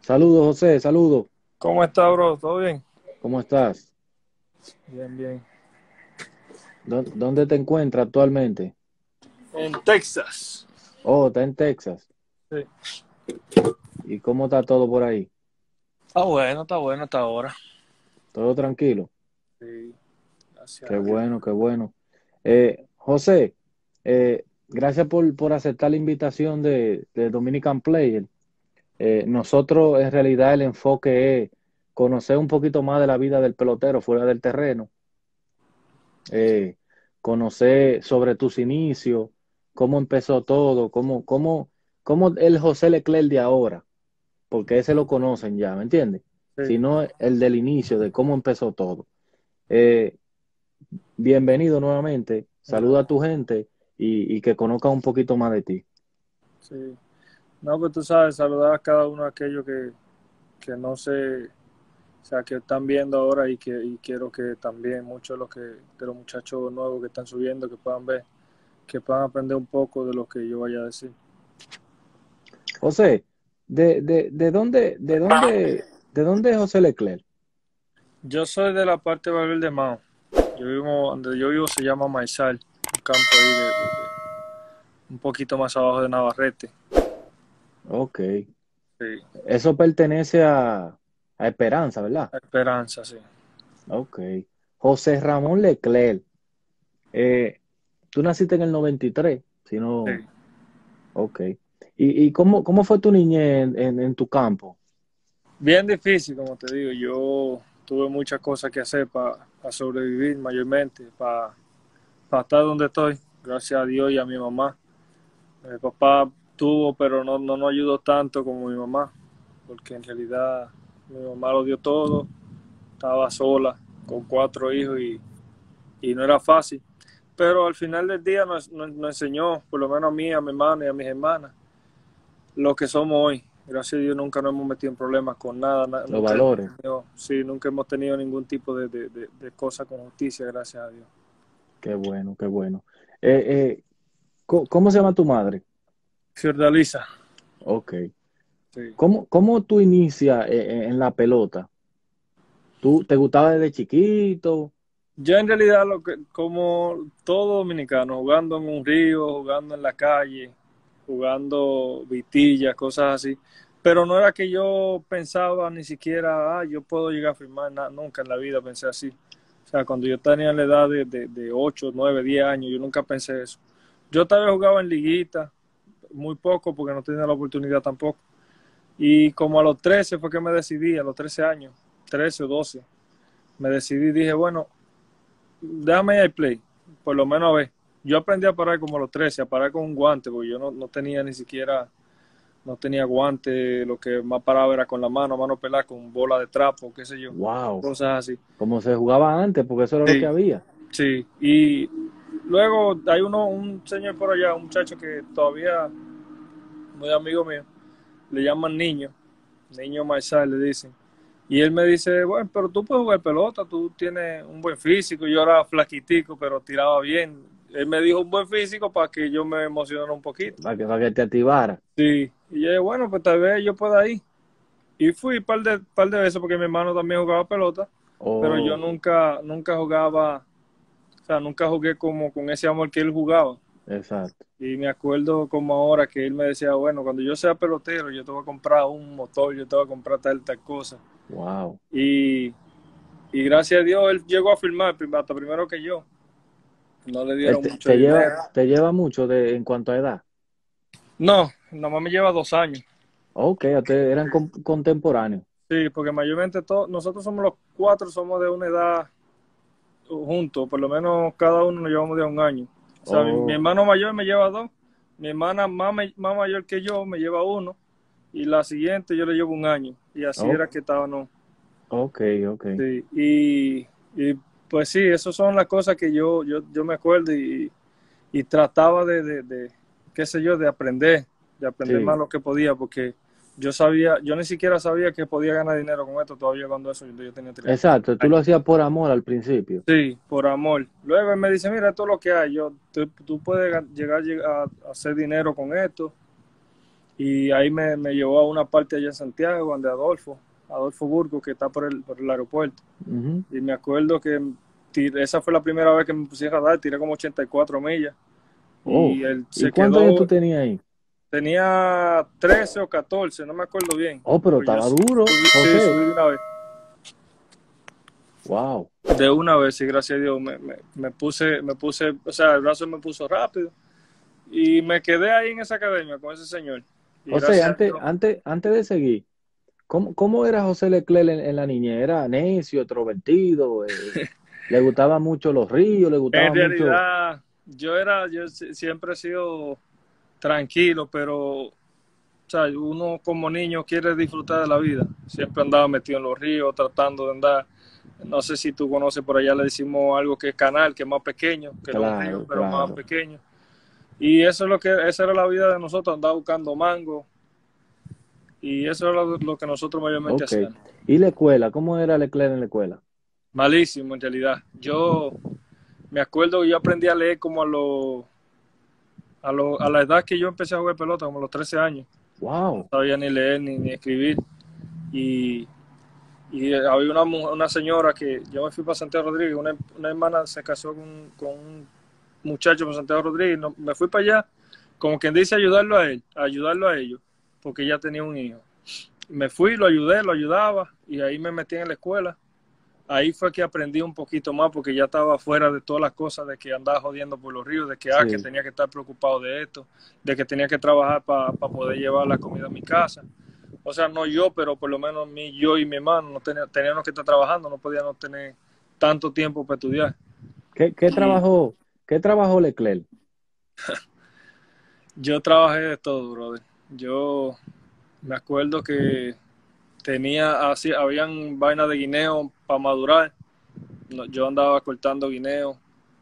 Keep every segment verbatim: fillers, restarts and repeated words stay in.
Saludos, José, saludos. ¿Cómo está, bro? ¿Todo bien? ¿Cómo estás? Bien, bien. ¿Dó- ¿Dónde te encuentras actualmente? En Texas. Oh, está en Texas. Sí. ¿Y cómo está todo por ahí? Está bueno, está bueno hasta ahora. ¿Todo tranquilo? Sí, gracias Qué a Dios. bueno, qué bueno. Eh, José, eh, gracias por, por aceptar la invitación de, de Dominican Player. Eh, nosotros, en realidad, el enfoque es conocer un poquito más de la vida del pelotero fuera del terreno, eh, conocer sobre tus inicios, cómo empezó todo, cómo, cómo, cómo el José Leclerc de ahora, porque ese lo conocen ya, ¿me entiendes? Sí. Sino el del inicio, de cómo empezó todo. Eh, Bienvenido nuevamente, saluda a Gracias. tu gente y, y que conozca un poquito más de ti. Sí. No, pues tú sabes, saludar a cada uno de aquellos que, que no sé, o sea, que están viendo ahora y que y quiero que también muchos de los que de los muchachos nuevos que están subiendo que puedan ver, que puedan aprender un poco de lo que yo vaya a decir. José, ¿de, de, de dónde, de dónde, de dónde es José Leclerc? Yo soy de la parte de Valverde de Mao. Yo vivo, donde yo vivo se llama Maizal, un campo ahí de, de- de- un poquito más abajo de Navarrete. Ok, Sí, eso pertenece a, a Esperanza, ¿verdad? a Esperanza, sí. Ok. José Ramón Leclerc, eh, tú naciste en el noventa y tres, si Sí. no, ok. ¿Y, y cómo, cómo fue tu niñez en, en, en tu campo? Bien difícil, como te digo. Yo tuve muchas cosas que hacer para sobrevivir mayormente, para estar donde estoy, gracias a Dios y a mi mamá. Mi papá tuvo, pero no, no nos ayudó tanto como mi mamá, porque en realidad mi mamá lo dio todo, estaba sola, con cuatro hijos y, y no era fácil. Pero al final del día nos, nos, nos enseñó, por lo menos a mí, a mi hermana y a mis hermanas, lo que somos hoy. Gracias a Dios nunca nos hemos metido en problemas con nada, na- Los nunca hemos valores. tenido, sí, nunca hemos tenido ningún tipo de, de, de, de cosa con justicia, gracias a Dios. Qué bueno, qué bueno. Eh, eh, ¿cómo, cómo se llama tu madre? Fiordaliza, Ok. sí. ¿Cómo, cómo tú inicias eh, eh, en la pelota? ¿Tú te gustaba desde chiquito? Yo en realidad, lo que, como todo dominicano, jugando en un río, jugando en la calle, jugando vitillas, cosas así. Pero no era que yo pensaba ni siquiera, ah, yo puedo llegar a firmar, nada, nunca en la vida pensé así. O sea, cuando yo tenía la edad de, de, de ocho, nueve, diez años, yo nunca pensé eso. Yo tal vez jugaba en liguita, muy poco porque no tenía la oportunidad tampoco. Y como a los trece fue que me decidí, a los trece años, trece o doce, me decidí, dije, bueno, déjame ir al play, por lo menos a ver. Yo aprendí a parar como a los trece, a parar con un guante, porque yo no, no tenía ni siquiera, no tenía guante, lo que más paraba era con la mano, mano pelada, con bola de trapo, qué sé yo, Wow. cosas así. Como se jugaba antes, porque eso era lo que Sí, había. sí. Y luego hay uno, un señor por allá, un muchacho que todavía, muy amigo mío, le llaman niño, niño Maizal, le dicen. Y él me dice, bueno, pero tú puedes jugar pelota, tú tienes un buen físico. Yo era flaquitico, pero tiraba bien. Él me dijo un buen físico para que yo me emocionara un poquito. Para que, para que te activara. Sí. Y yo dije, bueno, pues tal vez yo pueda ir. Y fui un par de, par de veces porque mi hermano también jugaba pelota, pero yo Oh, nunca, nunca jugaba, o sea, nunca jugué como con ese amor que él jugaba. exacto. Y me acuerdo como ahora que él me decía, bueno, cuando yo sea pelotero, yo te voy a comprar un motor, yo te voy a comprar tal, tal cosa. Wow. Y Y gracias a Dios él llegó a firmar prim- hasta primero que yo. No le Él dieron te, mucho te dinero. lleva, te lleva mucho de, en cuanto a edad. No, nomás me lleva dos años. Ok, ustedes eran con- contemporáneos. Sí, porque mayormente todos, nosotros somos los cuatro, somos de una edad juntos, por lo menos cada uno nos llevamos de un año. O sea, mi, mi Oh, hermano mayor me lleva dos, mi hermana más, me- más mayor que yo me lleva uno, y la siguiente yo le llevo un año. Y así oh, era que estábamos. ok, ok. Sí, y, y pues sí, esas son las cosas que yo, yo, yo me acuerdo y, y trataba de, de, de, qué sé yo, de aprender, de aprender más Sí, lo que podía, porque yo sabía, yo ni siquiera sabía que podía ganar dinero con esto todavía cuando eso, yo, yo tenía tres exacto. Tú lo años. hacías por amor al principio. Sí, por amor. Luego él me dice, mira, esto es lo que hay, yo, tú, tú puedes llegar, llegar a hacer dinero con esto, y ahí me, me llevó a una parte allá en Santiago, donde Adolfo, Adolfo Burgo, que está por el, por el aeropuerto. Ujú. Y me acuerdo que tiré, esa fue la primera vez que me puse a radar, tiré como ochenta y cuatro millas. Oh, Y él ¿y se cuántos años tú quedó, tenías ahí? tenía trece o catorce, no me acuerdo bien. Oh, pero Pero yo estaba subí, duro, sí, José. subí de una vez. Wow. De una vez, y gracias a Dios, me, me, me puse, me puse, o sea, el brazo me puso rápido. Y me quedé ahí en esa academia con ese señor. Y José, gracias a antes, Dios. antes, antes de seguir, ¿cómo, cómo era José Leclerc en, en la niñez? ¿Era necio, extrovertido? Eh, ¿le gustaban mucho los ríos? ¿Le En gustaba mucho? realidad, yo era, yo si- siempre he sido tranquilo, pero, o sea, uno como niño quiere disfrutar de la vida. Siempre andaba metido en los ríos, tratando de andar. No sé si tú conoces, por allá le decimos algo que es canal, que es más pequeño, que no es un río, Claro, pero más claro. pequeño. Y eso es lo que, esa era la vida de nosotros, andar buscando mango. Y eso era lo, lo que nosotros mayormente Ok. hacíamos. ¿Y la escuela? ¿Cómo era Leclerc en la escuela? Malísimo, en realidad. Yo me acuerdo que yo aprendí a leer como a, lo, a, lo, a la edad que yo empecé a jugar pelota, como a los trece años. No Wow, sabía ni leer ni, ni escribir. Y, y había una, una señora que yo me fui para Santiago Rodríguez, una, una hermana se casó con, con un muchacho para Santiago Rodríguez. No, me fui para allá, como quien dice, ayudarlo a él, ayudarlo a ellos, porque ya tenía un hijo. Me fui, lo ayudé, lo ayudaba, y ahí me metí en la escuela. Ahí fue que aprendí un poquito más porque ya estaba fuera de todas las cosas de que andaba jodiendo por los ríos, de que, ah, que sí. tenía que estar preocupado de esto, de que tenía que trabajar para pa poder llevar la comida a mi casa. O sea, no yo, pero por lo menos mi, yo y mi hermano no tenía, teníamos que estar trabajando, no podíamos tener tanto tiempo para estudiar. ¿Qué, qué Y trabajó, qué trabajó Leclerc? yo trabajé de todo, brother. Yo me acuerdo que tenía así, habían vainas de guineo para madurar. Yo andaba cortando guineo,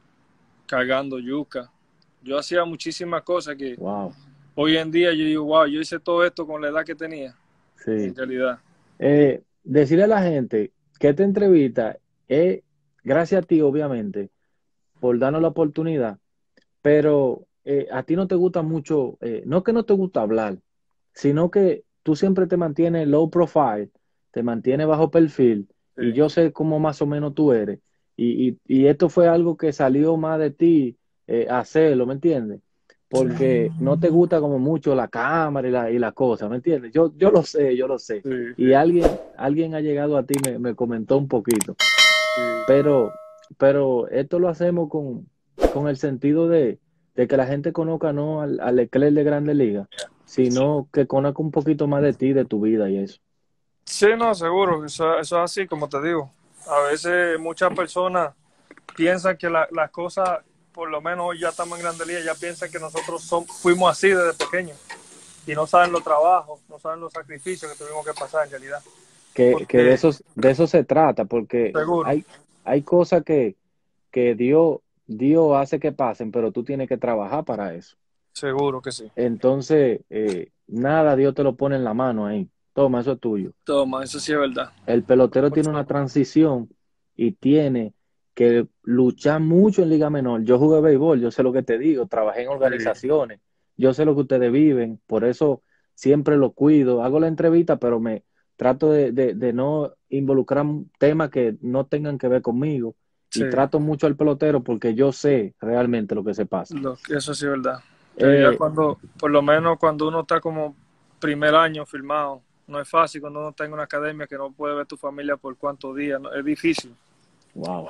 cargando yuca. Yo hacía muchísimas cosas que Wow, hoy en día yo digo, wow, yo hice todo esto con la edad que tenía, en sí. realidad. Eh, decirle a la gente que esta entrevista es gracias a ti, obviamente, por darnos la oportunidad, pero eh, a ti no te gusta mucho, eh, no que no te gusta hablar, sino que tú siempre te mantienes low profile, te mantienes bajo perfil, Sí. y yo sé cómo más o menos tú eres, y, y, y esto fue algo que salió más de ti eh, hacerlo, ¿me entiendes? Porque no te gusta como mucho la cámara y la, y la cosa, ¿me entiendes? Yo, yo lo sé, yo lo sé. Sí, Y sí, alguien, alguien ha llegado a ti, me, me comentó un poquito, sí. pero, pero esto lo hacemos con, con el sentido de, de que la gente conozca no al, al Leclerc de Grande Liga, sino que conozca un poquito más de ti, de tu vida y eso. Sí, no, seguro, eso, eso es así, como te digo. A veces muchas personas piensan que la- las cosas, por lo menos hoy ya estamos en Grandes Ligas, ya piensan que nosotros son, fuimos así desde pequeños y no saben los trabajos, no saben los sacrificios que tuvimos que pasar en realidad. Que, que de Porque, eso, de eso se trata, porque seguro, hay, hay cosas que, que Dios, Dios hace que pasen, pero tú tienes que trabajar para eso. seguro que sí. Entonces, eh, nada, Dios te lo pone en la mano ahí. Toma, eso es tuyo. Toma, eso sí es verdad. El pelotero tiene una Mucho- transición y tiene que luchar mucho en Liga Menor. Yo jugué béisbol, yo sé lo que te digo, trabajé en sí, organizaciones, yo sé lo que ustedes viven, por eso siempre lo cuido. Hago la entrevista, pero me trato de, de- de no involucrar temas que no tengan que ver conmigo sí, y trato mucho al pelotero porque yo sé realmente lo que se pasa. lo- eso sí es verdad. Pero ya Eh, cuando, por lo menos cuando uno está como primer año filmado, no es fácil cuando uno está en una academia que no puede ver tu familia por cuántos días, ¿no? Es difícil. wow.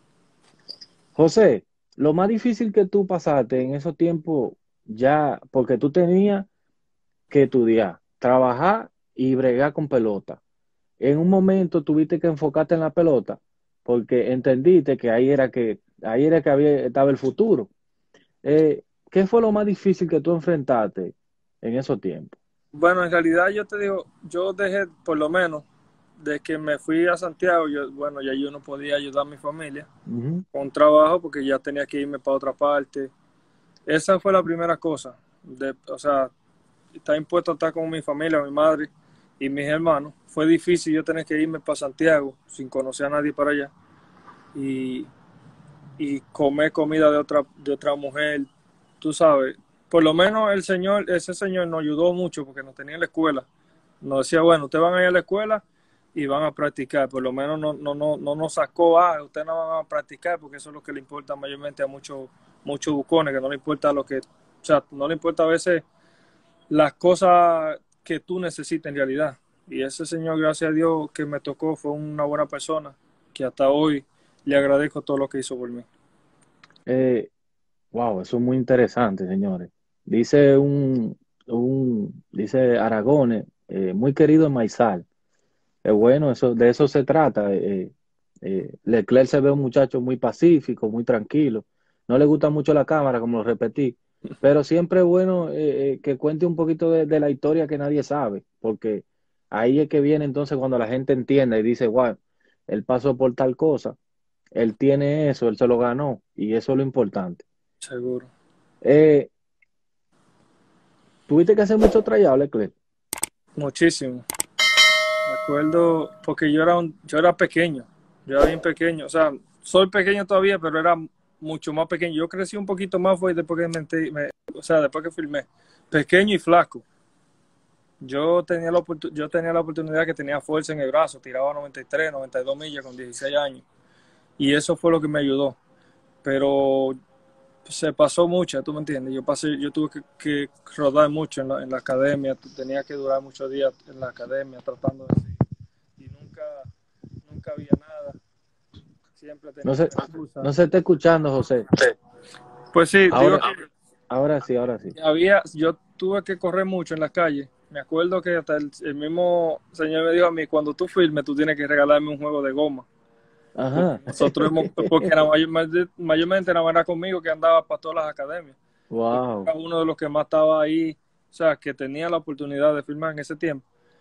José, lo más difícil que tú pasaste en esos tiempos, ya, porque tú tenías que estudiar, trabajar y bregar con pelota. En un momento tuviste que enfocarte en la pelota, porque entendiste que ahí era que, ahí era que había, estaba el futuro. Eh, ¿qué fue lo más difícil que tú enfrentaste en esos tiempos? Bueno, en realidad yo te digo, yo dejé, por lo menos, de que me fui a Santiago, yo, bueno, ya yo no podía ayudar a mi familia Ujú. con trabajo porque ya tenía que irme para otra parte. Esa fue la primera cosa, de, o sea, estar impuesto a estar con mi familia, mi madre y mis hermanos. Fue difícil yo tener que irme para Santiago sin conocer a nadie para allá y, y comer comida de otra, de otra mujer, tú sabes. por lo menos el señor, ese señor nos ayudó mucho porque nos tenía en la escuela. Nos decía, bueno, ustedes van a ir a la escuela y van a practicar. Por lo menos no, no, no, no nos sacó, ah, ustedes no van a practicar porque eso es lo que le importa mayormente a muchos muchos bucones, que no le importa lo que, o sea, no le importa a veces las cosas que tú necesitas en realidad. Y ese señor, gracias a Dios, que me tocó, fue una buena persona, que hasta hoy le agradezco todo lo que hizo por mí. Eh, wow, eso es muy interesante, señores. Dice un, un dice Aragón, eh, muy querido en Maizal. Eh, bueno, eso, de eso se trata. Eh, eh, Leclerc se ve un muchacho muy pacífico, muy tranquilo. No le gusta mucho la cámara, como lo repetí, pero siempre es bueno eh, eh, que cuente un poquito de, de la historia que nadie sabe, porque ahí es que viene entonces cuando la gente entiende y dice, wow, él pasó por tal cosa, él tiene eso, él se lo ganó, y eso es lo importante. Seguro. Eh, ¿Tuviste que hacer mucho trayado, Leclerc? Muchísimo. Me acuerdo, porque yo era, un, yo era pequeño, yo era bien pequeño, o sea, soy pequeño todavía, pero era mucho más pequeño. Yo crecí un poquito más fue después que me, me, o sea, después que filmé. Pequeño y flaco. Yo tenía, la yo tenía la oportunidad que tenía fuerza en el brazo, tiraba noventa y tres, noventa y dos millas con dieciséis años. Y eso fue lo que me ayudó. Pero se pasó mucho, tú me entiendes. Yo pasé, yo tuve que, que rodar mucho en la, en la academia, tenía que durar muchos días en la academia tratando de seguir. Y nunca, nunca había nada. Siempre No tenía se, una excusa. no se está escuchando, José. Pues sí, digo Ahora, que ahora sí, ahora sí. había, yo tuve que correr mucho en la calle. Me acuerdo que hasta el, el mismo señor me dijo a mí, cuando tú filmes, tú tienes que regalarme un juego de goma. Porque Ajá. nosotros hemos, porque era mayor, mayormente no era conmigo que andaba para todas las academias. Porque Wow. era uno de los que más estaba ahí, o sea, que tenía la oportunidad de filmar en ese tiempo.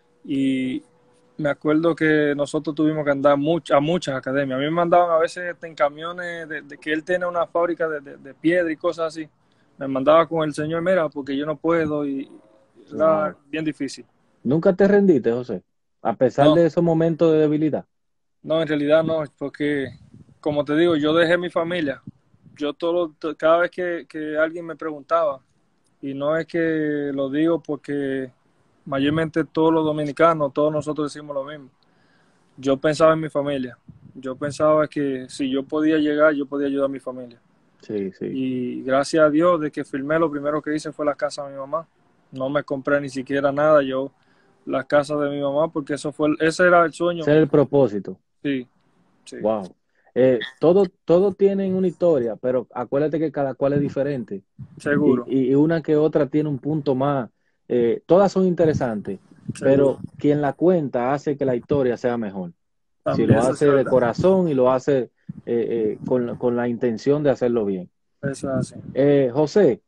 Y me acuerdo que nosotros tuvimos que andar much, a muchas academias. A mí me mandaban a veces en camiones de, de que él tiene una fábrica de, de, de piedra y cosas así. Me mandaba con el señor, mira, porque yo no puedo y era Wow. bien difícil. ¿Nunca te rendiste, José? A pesar No, de esos momentos de debilidad. no, en realidad no, porque como te digo, yo dejé mi familia. Yo todo, cada vez que, que alguien me preguntaba, y no es que lo digo porque mayormente todos los dominicanos, todos nosotros decimos lo mismo. Yo pensaba en mi familia. Yo pensaba que si yo podía llegar, yo podía ayudar a mi familia. Sí, sí. Y gracias a Dios, de que filmé, lo primero que hice fue la casa de mi mamá. No me compré ni siquiera nada, yo la casa de mi mamá, porque eso fue, ese era el sueño Ese es mío. el propósito. Sí, sí, Wow. Eh, todo, todo tienen una historia, pero acuérdate que cada cual es diferente. Y, seguro, y- y una que otra tiene un punto más. Eh, todas son interesantes, seguro. pero quien la cuenta hace que la historia sea mejor. Si También lo eso es hace de verdad. corazón y lo hace eh, eh, con, con la intención de hacerlo bien. Eso es así. Eh, José,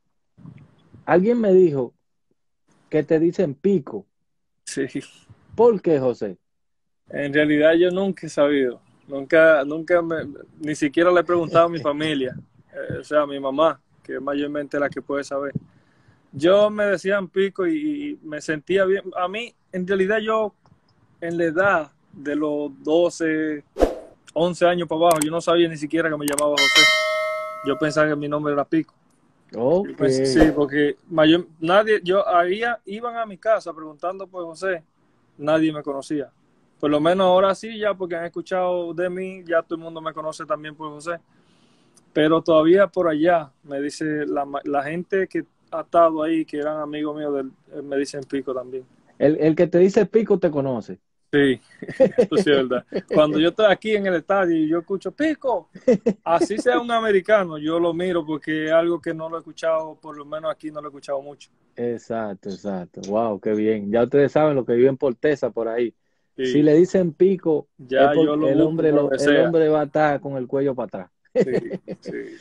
alguien me dijo que te dicen pico. Sí. ¿Por qué, José? En realidad yo nunca he sabido. Nunca, nunca me, ni siquiera le he preguntado a mi familia, eh, o sea, a mi mamá, que es mayormente la que puede saber. Yo me decían pico y, y me sentía bien. A mí, en realidad, yo en la edad de los doce once años para abajo, yo no sabía ni siquiera que me llamaba José. Yo pensaba que mi nombre era Pico. Yo Ok, pensé, sí, porque mayor, nadie, yo había, iban a mi casa preguntando por José, nadie me conocía. Por lo menos ahora sí, ya porque han escuchado de mí, ya todo el mundo me conoce también por José. Pero todavía por allá, me dice la, la gente que ha estado ahí, que eran amigos míos, del, me dicen Pico también. el, el que te dice pico te conoce. Sí, eso sí es verdad. Cuando yo estoy aquí en el estadio y yo escucho Pico, así sea un americano, yo lo miro porque es algo que no lo he escuchado, por lo menos aquí no lo he escuchado mucho. Exacto, exacto. Wow, qué bien. Ya ustedes saben lo que viven por Tesa por ahí. Si Sí, le dicen pico, es ya yo porque lo el busco hombre, por lo, donde el sea. hombre va a estar con el cuello para atrás. Sí, sí.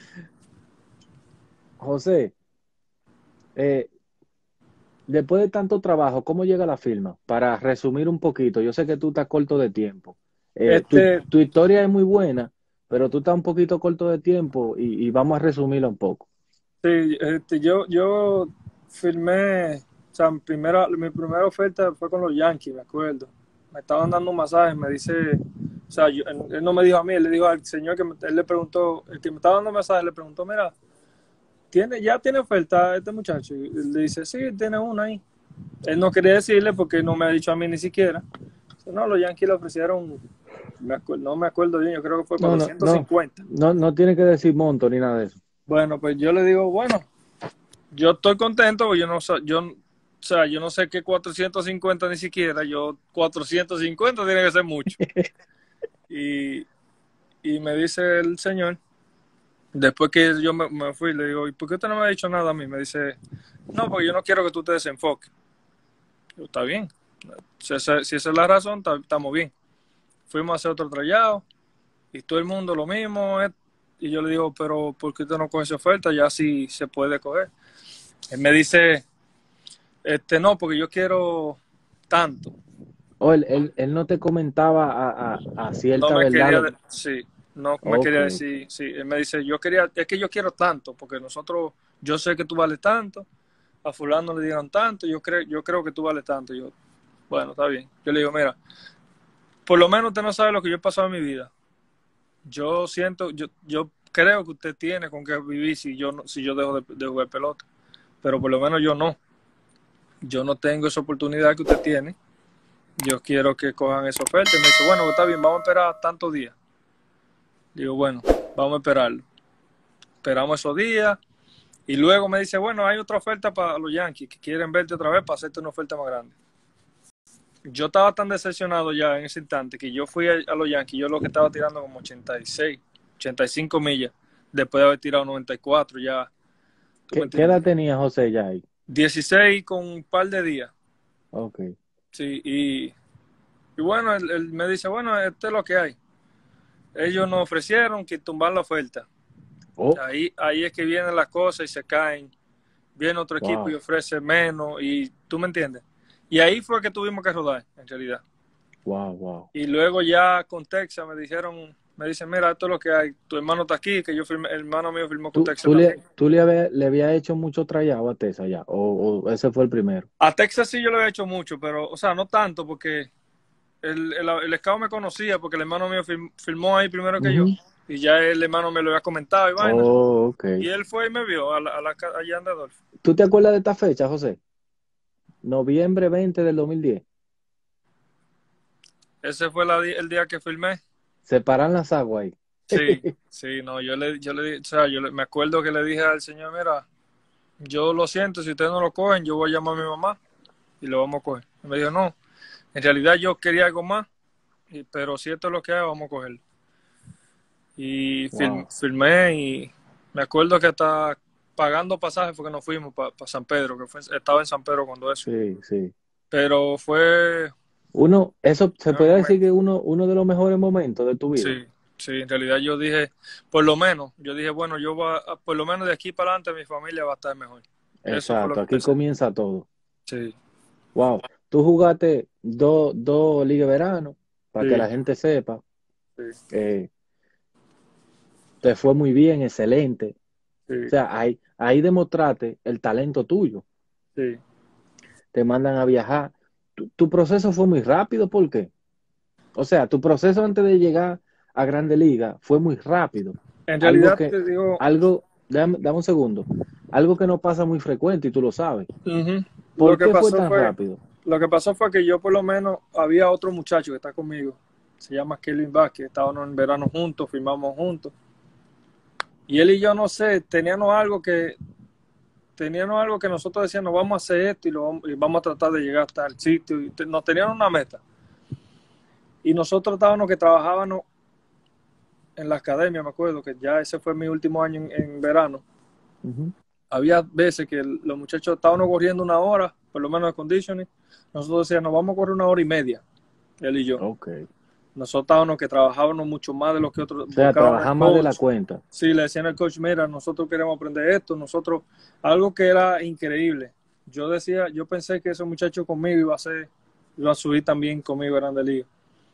José, eh, después de tanto trabajo, ¿cómo llega la firma? Para resumir un poquito, yo sé que tú estás corto de tiempo. Eh, tu, Este, tu historia es muy buena, pero tú estás un poquito corto de tiempo y, y vamos a resumirla un poco. sí, este, yo, yo firmé, o sea, mi primera, mi primera oferta fue con los Yankees, me acuerdo. Me estaban dando un masaje, me dice, o sea, yo- él, él no me dijo a mí, él le dijo al señor que me- él le preguntó, el que me estaba dando el masaje le preguntó, mira, ¿tiene, ya tiene oferta este muchacho? Y él le dice, sí, tiene una ahí. Él no quería decirle porque no me ha dicho a mí ni siquiera. Dice, no, los Yankees le ofrecieron, me acuerdo, no me acuerdo bien, yo creo que fue No, no, no, cuatrocientos cincuenta. no, no tiene que decir monto ni nada de eso. Bueno, pues yo le digo, bueno, yo estoy contento, porque yo no sé, yo, o sea, yo no sé qué cuatrocientos cincuenta ni siquiera, yo cuatrocientos cincuenta tiene que ser mucho. Y, y me dice el señor, después que yo me, me fui, le digo, ¿y por qué usted no me ha dicho nada a mí? Me dice, no, porque yo no quiero que tú te desenfoques. Yo, está bien, si esa, si esa es la razón, está, estamos bien. Fuimos a hacer otro trayado y todo el mundo lo mismo. eh, Y yo le digo, pero ¿por qué usted no coge esa oferta? Ya sí se puede coger. Él me dice, este no, porque yo quiero tanto. O él, él, él no te comentaba a, a, a No cierta me verdad quería, lo de- que... sí, no me Ok, quería decir, sí. Él me dice, yo quería, es que yo quiero tanto, porque nosotros, yo sé que tú vales tanto, a fulano le dieron tanto, yo creo, yo creo que tú vales tanto. Yo, bueno, está bien. Yo le digo, mira, por lo menos usted no sabe lo que yo he pasado en mi vida. Yo siento, yo, yo creo que usted tiene con qué vivir si yo, no- si yo dejo de, de jugar pelota, pero por lo menos yo no. Yo no tengo esa oportunidad que usted tiene. Yo quiero que cojan esa oferta. Y me dice, bueno, está bien, vamos a esperar tantos días. Digo, bueno, vamos a esperarlo. Esperamos esos días. Y luego me dice, bueno, hay otra oferta para los Yankees que quieren verte otra vez para hacerte una oferta más grande. Yo estaba tan decepcionado ya en ese instante que yo fui a, a los Yankees. Yo lo que estaba tirando como ochenta y seis, ochenta y cinco millas después de haber tirado noventa y cuatro ya. ¿Tú me ¿Qué, qué entiendes? edad tenía José ya ahí? dieciséis con un par de días. Ok. Sí, y, y bueno, él, él me dice, bueno, esto es lo que hay. Ellos nos ofrecieron que tumbar la oferta. Oh, Ahí, ahí es que vienen las cosas y se caen. Viene otro equipo y wow, ofrece menos, y tú me entiendes. Y ahí fue que tuvimos que rodar, en realidad. wow, wow. Y luego ya con Texas me dijeron, me dicen, mira, esto es lo que hay. Tu hermano está aquí, que yo firmé, el hermano mío firmó con ¿Tú, Texas tú le, también. tú le, había, le había hecho mucho trayado a Tesa ya? ¿O, o ese fue el primero? A Texas sí yo lo había hecho mucho, pero, o sea, no tanto, porque el, el, el scout me conocía, porque el hermano mío firmó, firmó ahí primero que yo. Ujú. Y ya el hermano me lo había comentado y vaina. Oh, ok. Y él fue y me vio a la, a la, allá en Adolfo. ¿Tú te acuerdas de esta fecha, José? Noviembre veinte del dos mil diez. Ese fue la, el día que firmé. Separan las aguas ahí. Sí, sí, no, yo le, yo le, o sea, yo le- me acuerdo que le dije al señor, mira, yo lo siento, si ustedes no lo cogen, yo voy a llamar a mi mamá y lo vamos a coger. Y me dijo, no, en realidad yo quería algo más, y- pero si esto es lo que hay, vamos a cogerlo. Y fil- Wow. filmé y me acuerdo que hasta pagando pasajes fue que nos fuimos para San Pedro, que fue, estaba en San Pedro cuando eso. Sí, sí. Pero fue Uno, eso se un puede decir momento. que uno, uno de los mejores momentos de tu vida. Sí, sí, en realidad yo dije, por lo menos, yo dije, bueno, yo voy a, por lo menos de aquí para adelante mi familia va a estar mejor. Eso fue lo Exacto, que aquí pensé. comienza todo. Sí, Wow. Tú jugaste dos dos ligas de verano, para que sí, la gente sepa. sí, Eh, te fue muy bien, excelente. O sí, sea, ahí, ahí demostraste el talento tuyo. sí. Te mandan a viajar. Tu, tu proceso fue muy rápido, ¿por qué? O sea, tu proceso antes de llegar a Grande Liga fue muy rápido. En Algo realidad que, te digo, algo, dame, dame un segundo. Algo que no pasa muy frecuente y tú lo sabes. ujú, lo ¿Por que qué fue pasó tan fue, rápido? lo que pasó fue que yo por lo menos había otro muchacho que está conmigo, se llama Kelvin Vázquez, estábamos en verano juntos, firmamos juntos, y él y yo no sé, teníamos algo que, teníamos algo que nosotros decíamos, vamos a hacer esto y, lo, vamos- y vamos a tratar de llegar hasta el sitio, y te- nos teníamos una meta, y nosotros estábamos que trabajábamos en la academia, me acuerdo que ya ese fue mi último año en, en verano. Ujú. Había veces que los muchachos estaban corriendo una hora, por lo menos de conditioning. Nosotros decíamos, vamos a correr una hora y media, él y yo. Ok. Nosotros estábamos que trabajábamos mucho más de lo que otros O sea, buscaban el trabajar más de la coach. cuenta. Sí, le decían al coach, mira, nosotros queremos aprender esto, nosotros, algo que era increíble. Yo decía, yo pensé que ese muchacho conmigo iba a ser, iba a subir también conmigo a Grande Liga.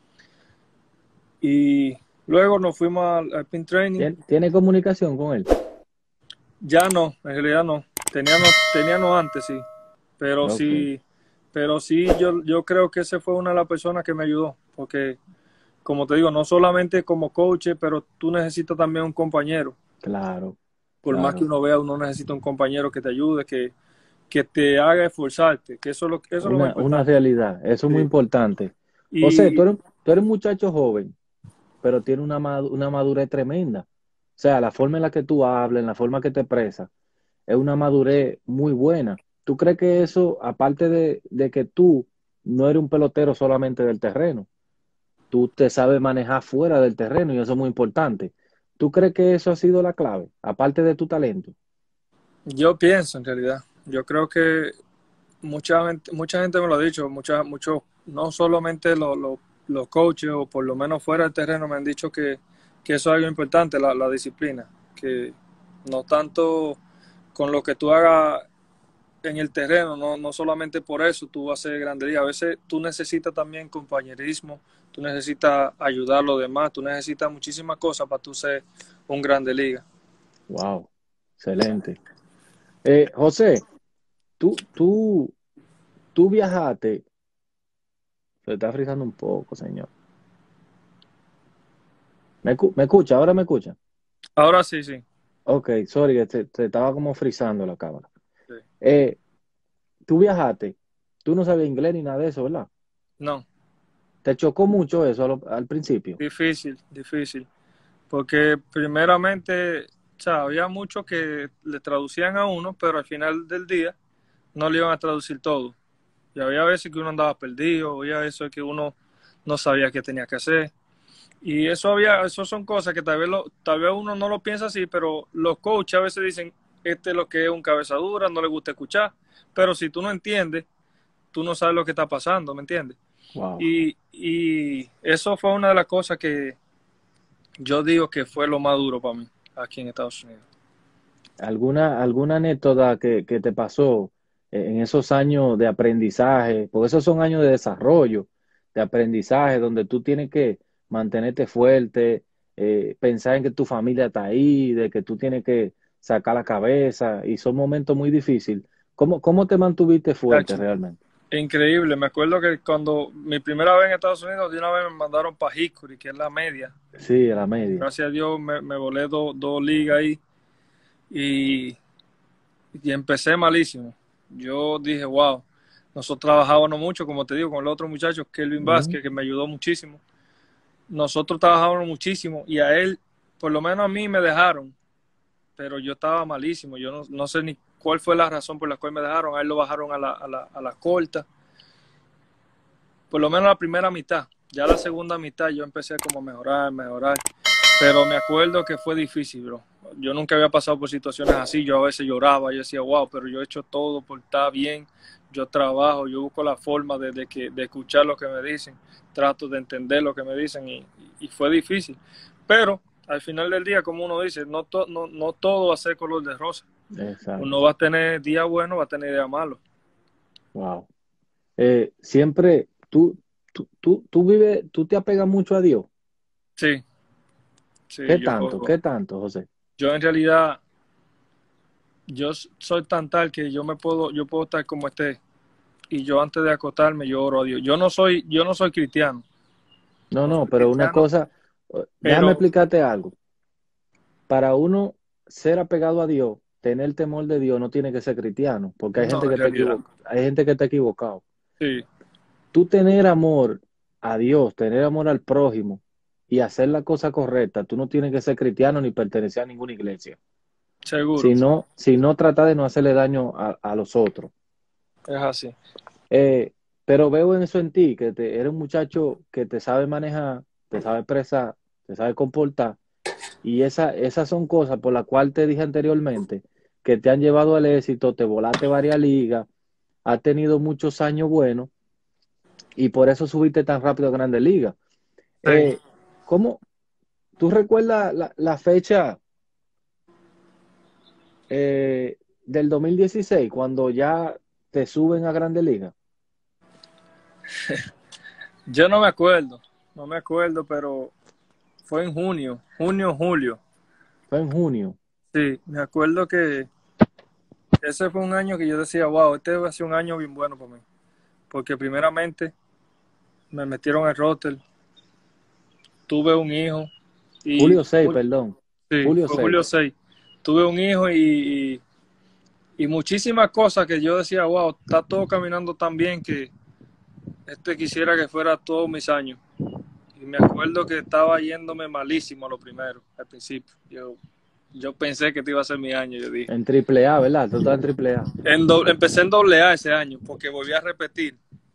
Y luego nos fuimos al, al pin training. ¿Tien- ¿Tiene comunicación con él? Ya no, en realidad no. Teníamos, teníamos antes, sí. Pero Ok, sí, pero sí, yo, yo creo que ese fue una de las personas que me ayudó. Porque, como te digo, no solamente como coach, pero tú necesitas también un compañero. claro. Por más que claro. uno vea, uno necesita un compañero que te ayude, que, que te haga esforzarte, que eso es lo, eso es lo más Una, una importante. realidad, eso es muy Sí. importante. José, tú Y eres, tú eres un muchacho joven, pero tiene una, ma- una madurez tremenda. O sea, la forma en la que tú hablas, en la forma que te expresas, es una madurez muy buena. ¿Tú crees que eso, aparte de, de que tú no eres un pelotero solamente del terreno, tú te sabes manejar fuera del terreno y eso es muy importante? ¿Tú crees que eso ha sido la clave, aparte de tu talento? yo pienso en realidad, yo creo que mucha gente, mucha gente me lo ha dicho, mucha, muchos, no solamente los, los, los coaches o por lo menos fuera del terreno me han dicho que, que eso es algo importante, la, la disciplina, que no tanto con lo que tú hagas en el terreno, no, no solamente por eso tú vas a ser grande liga, a veces tú necesitas también compañerismo, tú necesitas ayudar a los demás, tú necesitas muchísimas cosas para tú ser un grande liga. Wow, excelente. Eh, José, tú, tú, tú viajaste, se está frizando un poco, señor. ¿Me, escu- me escucha? ¿Ahora me escucha? Ahora sí, sí, Ok, sorry, que te, te estaba como frizando la cámara. sí. Eh, tú viajaste, tú no sabías inglés ni nada de eso, ¿verdad? No, ¿Te chocó mucho eso al, al principio? difícil, difícil. Porque primeramente, o sea, había muchos que le traducían a uno, pero al final del día no le iban a traducir todo. Y había veces que uno andaba perdido, había veces que uno no sabía qué tenía que hacer. Y eso había, eso son cosas que tal vez, lo, tal vez uno no lo piensa así, pero los coaches a veces dicen, este es lo que es un cabezadura, no le gusta escuchar. Pero si tú no entiendes, tú no sabes lo que está pasando, ¿me entiendes? Wow. Y, y eso fue una de las cosas que yo digo que fue lo más duro para mí aquí en Estados Unidos. ¿Alguna, alguna anécdota que, que te pasó en esos años de aprendizaje? Porque esos son años de desarrollo, de aprendizaje, donde tú tienes que mantenerte fuerte, eh, pensar en que tu familia está ahí, de que tú tienes que sacar la cabeza, y son momentos muy difíciles. ¿Cómo, cómo te mantuviste fuerte Tacho, realmente? increíble, me acuerdo que cuando mi primera vez en Estados Unidos, de una vez me mandaron para Hickory, que es la media. Sí, a la media. Gracias a Dios me, me volé dos dos ligas ahí y, y empecé malísimo. Yo dije, wow, nosotros trabajábamos mucho, como te digo, con el otro muchacho, Kelvin Ujú. Vázquez, que me ayudó muchísimo. Nosotros trabajábamos muchísimo y a él, por lo menos a mí me dejaron, pero yo estaba malísimo. Yo no, no sé ni cuál fue la razón por la cual me dejaron. A él lo bajaron a la, a la, a la corta, por lo menos la primera mitad. Ya la segunda mitad yo empecé como a mejorar, mejorar. Pero me acuerdo que fue difícil, bro. Yo nunca había pasado por situaciones así. Yo a veces lloraba, yo decía, wow, pero yo he hecho todo por estar bien. Yo trabajo, yo busco la forma de, de, que, de escuchar lo que me dicen. Trato de entender lo que me dicen y, y fue difícil. Pero al final del día, como uno dice, no, to, no, no todo va a ser color de rosa. Uno Exacto. va a tener días buenos, va a tener días malos. Wow. Eh, siempre, tú, tú, tú, tú vives, tú te apegas mucho a Dios. Sí, ¿Qué sí, yo, tanto? ¿Qué tanto, José? yo en realidad, yo soy tan tal que yo me puedo, yo puedo estar como esté y yo antes de acostarme yo oro a Dios. Yo no soy, yo no soy cristiano, No, no no, soy pero una cristiano, cosa, eh, déjame pero, explicarte algo. Para uno ser apegado a Dios, tener temor de Dios, no tiene que ser cristiano, porque hay gente no, en que está realidad, equivo- hay gente que está equivocado. sí, Tú tener amor a Dios, tener amor al prójimo y hacer la cosa correcta, tú no tienes que ser cristiano ni pertenecer a ninguna iglesia, seguro, sino, sino tratar de no hacerle daño a, a los otros. es así. Eh, pero veo en eso en ti, que te, eres un muchacho que te sabe manejar, te sabe expresar, te sabe comportar. Y esa, esas son cosas por las cuales te dije anteriormente que te han llevado al éxito, te volaste varias ligas, has tenido muchos años buenos y por eso subiste tan rápido a Grandes Ligas. Sí. Eh, ¿cómo, tú recuerdas la, la fecha eh, del dos mil dieciséis cuando ya te suben a Grandes Ligas? Yo no me acuerdo, no me acuerdo, pero fue en junio, junio, julio. Fue en junio. Sí, me acuerdo que ese fue un año que yo decía, wow, este va a ser un año bien bueno para mí. Porque primeramente me metieron al roster, tuve un hijo y Julio seis, perdón. sí, Julio fue seis. julio seis. tuve un hijo y, y, y muchísimas cosas que yo decía, wow, está todo caminando tan bien que este quisiera que fuera todos mis años. Y me acuerdo que estaba yéndome malísimo a lo primero, al principio. Yo, yo pensé que te iba a ser mi año, yo dije. En triple A, ¿verdad? Tú estás en triple A. En do, empecé en doble A ese año, porque volví a repetir.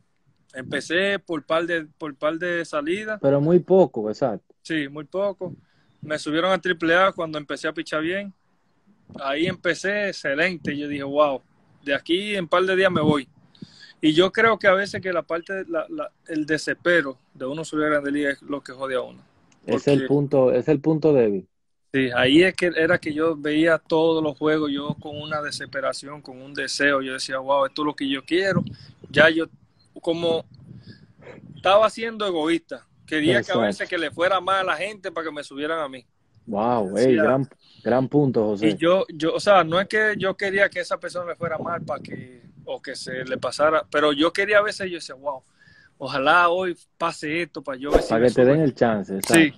Empecé por par de, por par de salidas. Pero muy poco, exacto. Sí, muy poco. Me subieron a triple A cuando empecé a pichar bien. Ahí empecé excelente. Yo dije, wow, de aquí en par de días me voy. Y yo creo que a veces que la parte, la, la, el desespero de uno subir a Grandes Ligas es lo que jode a uno. Porque, Es el punto, es el punto débil. sí, ahí es que era que yo veía todos los juegos, yo con una desesperación, con un deseo. Yo decía, wow, esto es lo que yo quiero. Ya yo, como estaba siendo egoísta, quería Exacto. que a veces que le fuera mal a la gente para que me subieran a mí. Wow, Decía, hey, gran, gran punto, José. y yo, yo, o sea, no es que yo quería que esa persona le fuera mal para que, o que se le pasara, pero yo quería a veces, yo decía, wow, ojalá hoy pase esto para yo ver si para que te den el chance, exacto. Sí,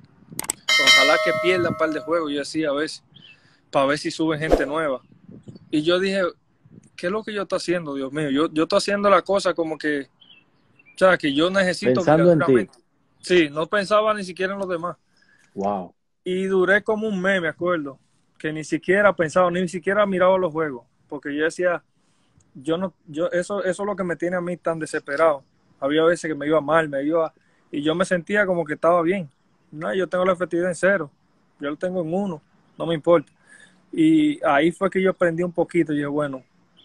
ojalá que pierda un par de juegos, yo decía a veces, para ver si suben gente nueva. Y yo dije, ¿qué es lo que yo estoy haciendo, Dios mío? Yo, yo estoy haciendo la cosa como que, o sea, que yo necesito. Pensando en ti. Sí, no pensaba ni siquiera en los demás. Wow. Y duré como un mes, me acuerdo, que ni siquiera pensaba, ni siquiera miraba los juegos, porque yo decía, yo no, yo, eso, eso es lo que me tiene a mí tan desesperado. Había veces que me iba mal, me iba, y yo me sentía como que estaba bien. No, yo tengo la efectividad en cero, yo lo tengo en uno, no me importa. Y ahí fue que yo aprendí un poquito, y dije, bueno,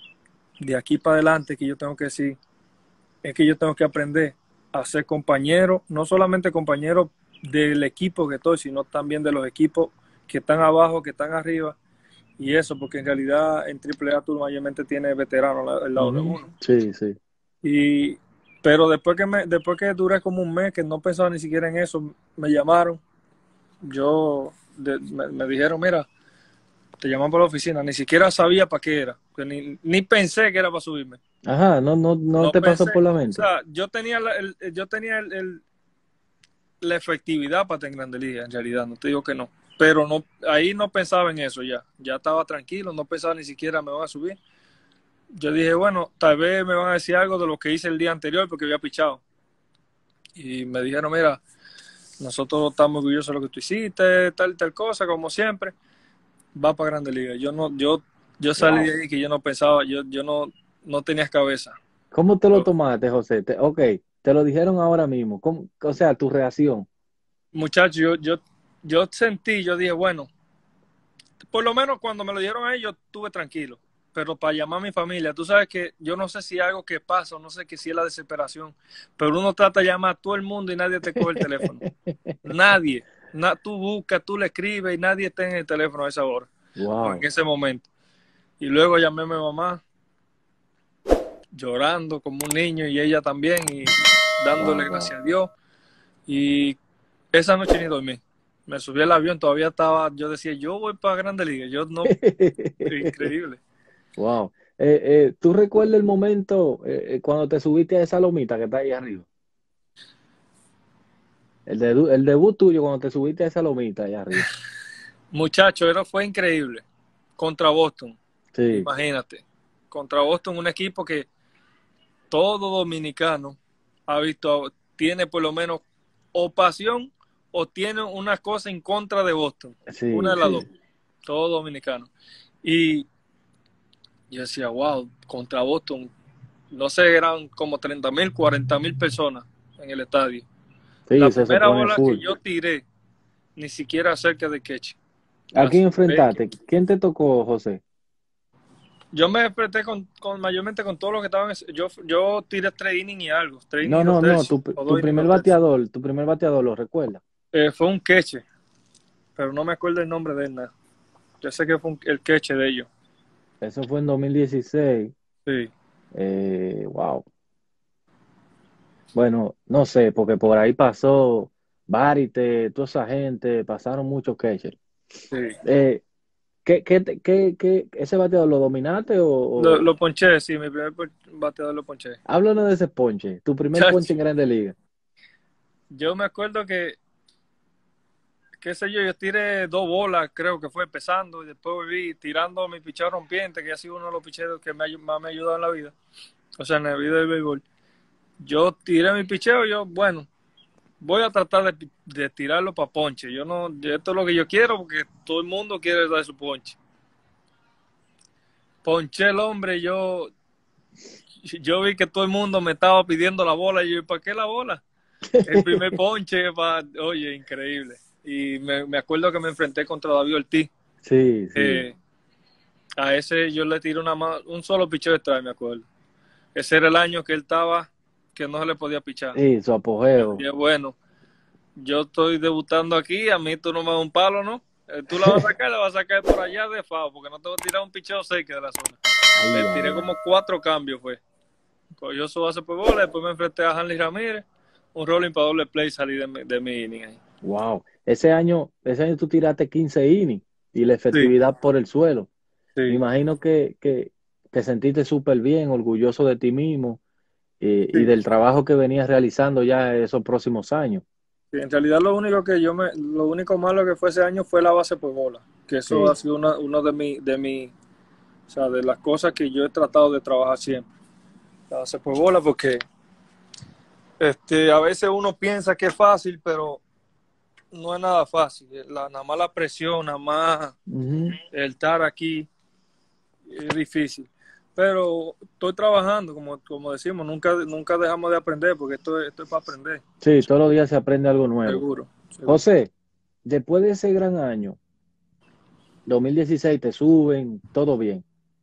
de aquí para adelante que yo tengo que decir, es que yo tengo que aprender a ser compañero, no solamente compañero del equipo que estoy, sino también de los equipos que están abajo, que están arriba, y eso, porque en realidad en triple A tú mayormente tienes veteranos al lado de uno. Sí, sí. Y, pero después que, me, después que duré como un mes, que no pensaba ni siquiera en eso, me llamaron, yo, de, me, me dijeron, mira, te llaman por la oficina, ni siquiera sabía para qué era, que ni, ni pensé que era para subirme. Ajá, no, no, no, no te pensé, pasó por la mente. O sea, yo tenía, la, el, yo tenía el, el, la efectividad para tener Grandes Ligas, en realidad, no te digo que no. Pero no, ahí no pensaba en eso ya. Ya estaba tranquilo, no pensaba ni siquiera me van a subir. Yo dije, bueno, tal vez me van a decir algo de lo que hice el día anterior porque había pichado. Y me dijeron, mira, nosotros estamos orgullosos de lo que tú hiciste, tal tal cosa, como siempre. Va para Grandes Ligas. Yo no, yo, yo salí wow. de ahí que yo no pensaba, yo, yo no, no tenía cabeza. ¿Cómo te lo tomaste, José? Te, ok, te lo dijeron ahora mismo. ¿Cómo, o sea, tu reacción? Muchacho, yo, yo, yo sentí, yo dije, bueno, por lo menos cuando me lo dijeron a ellos, estuve tranquilo. Pero para llamar a mi familia, tú sabes que yo no sé si algo que pasa, o no sé que si es la desesperación, pero uno trata de llamar a todo el mundo y nadie te coge el teléfono. Nadie. Na, tú buscas, tú le escribes y nadie está en el teléfono a esa hora. Wow. En ese momento. Y luego llamé a mi mamá, llorando como un niño, y ella también, y dándole wow, gracias wow. a Dios. Y esa noche ni dormí. Me subí al avión, todavía estaba, yo decía, yo voy para Grandes Ligas. Yo no. Increíble. Wow. Eh, eh, ¿Tú recuerdas el momento eh, cuando te subiste a esa lomita que está ahí arriba? El, de, el debut tuyo cuando te subiste a esa lomita allá arriba. Muchacho, eso fue increíble. Contra Boston. Sí. Imagínate. Contra Boston, un equipo que todo dominicano ha visto, tiene por lo menos o pasión o tiene una cosa en contra de Boston. Sí, una de las sí. dos. Todo dominicano. Y yo decía, wow, contra Boston, no sé, eran como treinta mil, cuarenta mil personas en el estadio. Sí, la primera bola full. que yo tiré, ni siquiera cerca de catch. ¿A quién enfrentaste? ¿Quién te tocó, José? Yo me enfrenté con, con mayormente con todos los que estaban. Yo, yo tiré tres innings y algo. Tres no, no, no. Tu, tu primer bateador, tercios. tu primer bateador, ¿lo recuerdas? Eh, fue un queche, pero no me acuerdo el nombre de él nada. Yo sé que fue un, el queche de ellos. Eso fue en dos mil dieciséis. Sí. Eh, wow. Bueno, no sé, porque por ahí pasó Barite, toda esa gente, pasaron muchos catchers. Sí. Eh, ¿qué, qué, qué, qué, ¿Ese bateador lo dominaste o...? o... Lo, lo ponché, sí, mi primer bateador lo ponché. Háblanos de ese ponche, tu primer Chachi. ponche en Grandes Ligas. Yo me acuerdo que qué sé yo, yo tiré dos bolas, creo que fue empezando, y después volví tirando mi picheo rompiente, que ha sido uno de los picheos que me, más me ha ayudado en la vida, o sea, en la vida del béisbol. Yo tiré mi picheo, yo, bueno, voy a tratar de, de tirarlo para ponche. Yo no, esto es lo que yo quiero, porque todo el mundo quiere dar su ponche. Ponché el hombre, yo, yo vi que todo el mundo me estaba pidiendo la bola, y yo, ¿para qué la bola? El primer ponche, pa, oye, increíble. Y me, me acuerdo que me enfrenté contra David Ortiz. Sí, sí. Eh, a ese yo le tiré una, un solo picheo de strike, me acuerdo. Ese era el año que él estaba, que no se le podía pichar. Sí, su apogeo. Y bueno, yo estoy debutando aquí, a mí tú no me das un palo, ¿no? Tú la vas a sacar, la vas a sacar por allá de FAO, porque no te voy a tirar un picheo cerca de la zona. Ay, Le ay, tiré ay. como cuatro cambios, fue. Cogió su base por bola, después me enfrenté a Hanley Ramírez, un rolling para doble play, salí de mi, de mi inning ahí. Wow. Ese año, ese año tú tiraste quince innings y la Sí, efectividad por el suelo. Me sí, imagino que, que te sentiste súper bien, orgulloso de ti mismo eh, y sí. del trabajo que venías realizando ya esos próximos años. Sí, en realidad lo único que yo me, lo único malo que fue ese año fue la base por bola, que eso ha Sí. sido una, uno de mi, de mi, o sea, de las cosas que yo he tratado de trabajar siempre. La base por bola, porque este, a veces uno piensa que es fácil, pero no es nada fácil. La, nada más la presión, nada más Ujú. el estar aquí es difícil. Pero estoy trabajando, como, como decimos, nunca, nunca dejamos de aprender, porque esto, es- esto es para aprender, Sí, todos los días se aprende algo nuevo. seguro, seguro. José, después de ese gran año, dos mil dieciséis te suben, todo bien.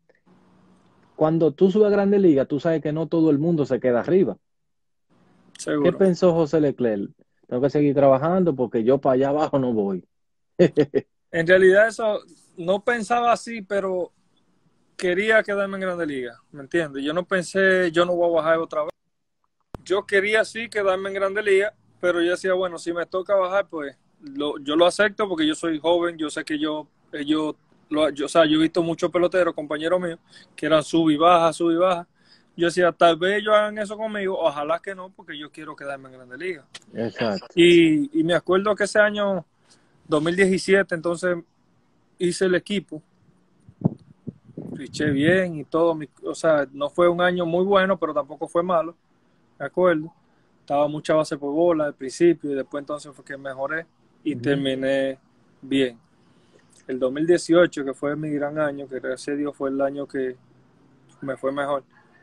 Cuando tú subes a Grande Liga, tú sabes que no todo el mundo se queda arriba. ¿Qué Seguro. pensó José Leclerc? Tengo que seguir trabajando porque yo para allá abajo no voy. En realidad eso no pensaba así, pero quería quedarme en Grande Liga, ¿me entiendes? Yo no pensé, yo no voy a bajar otra vez. Yo quería sí quedarme en Grande Liga, pero yo decía, bueno, si me toca bajar, pues lo, yo lo acepto porque yo soy joven, yo sé que yo, ellos, lo, yo, o sea, yo he visto muchos peloteros, compañeros míos, que eran sub y baja, sub y baja. Yo decía, tal vez ellos hagan eso conmigo, ojalá que no, porque yo quiero quedarme en Grande Liga. Exacto. Y, y me acuerdo que ese año, dos mil diecisiete, entonces hice el equipo, fiché bien y todo, mi, o sea, no fue un año muy bueno, pero tampoco fue malo, ¿de acuerdo? Estaba mucha base por bola al principio y después entonces fue que mejoré y Ujú. terminé bien. El dos mil dieciocho, que fue mi gran año, que gracias a Dios fue el año que me fue mejor,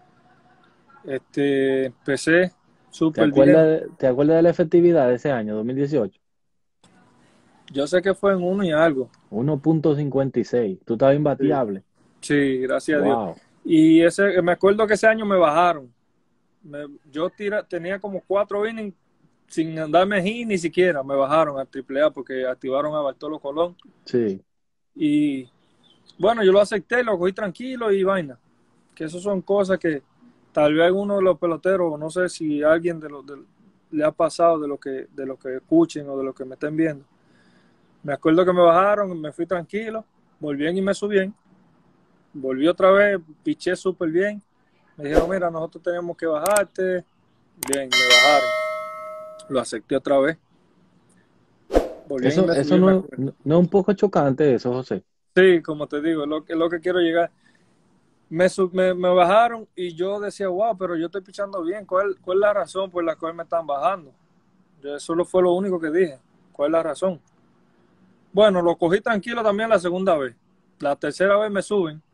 este, empecé ¿Te súper acuerdas, bien. de- te acuerdas de la efectividad de ese año, dos mil dieciocho? Yo sé que fue en uno y algo. uno punto cincuenta y seis. Tú estabas Sí, imbateable. sí, gracias a Dios. Wow. Y ese, me acuerdo que ese año me bajaron. Me, yo tira, tenía como cuatro innings sin andarme hit ni siquiera. Me bajaron a triple A porque activaron a Bartolo Colón. Sí. Y bueno, yo lo acepté, lo cogí tranquilo y vaina. Que eso son cosas que tal vez alguno de los peloteros, no sé si a alguien de los de, le ha pasado de lo que de lo que escuchen o de lo que me estén viendo. Me acuerdo que me bajaron, me fui tranquilo, volví y me subí. Volví otra vez, piché súper bien. Me dijeron, mira, nosotros tenemos que bajarte. Bien, me bajaron. Lo acepté otra vez. Volví y Eso, me eso subí, me no, acuerdo. no, no es un poco chocante eso, José. Sí, como te digo, es lo, que, lo que quiero llegar. Me, me, me, bajaron y yo decía, wow, pero yo estoy pichando bien. ¿Cuál, cuál es la razón por la cual me están bajando? Yo, eso fue lo único que dije. ¿Cuál es la razón? Bueno, lo cogí tranquilo también la segunda vez. La tercera vez me suben.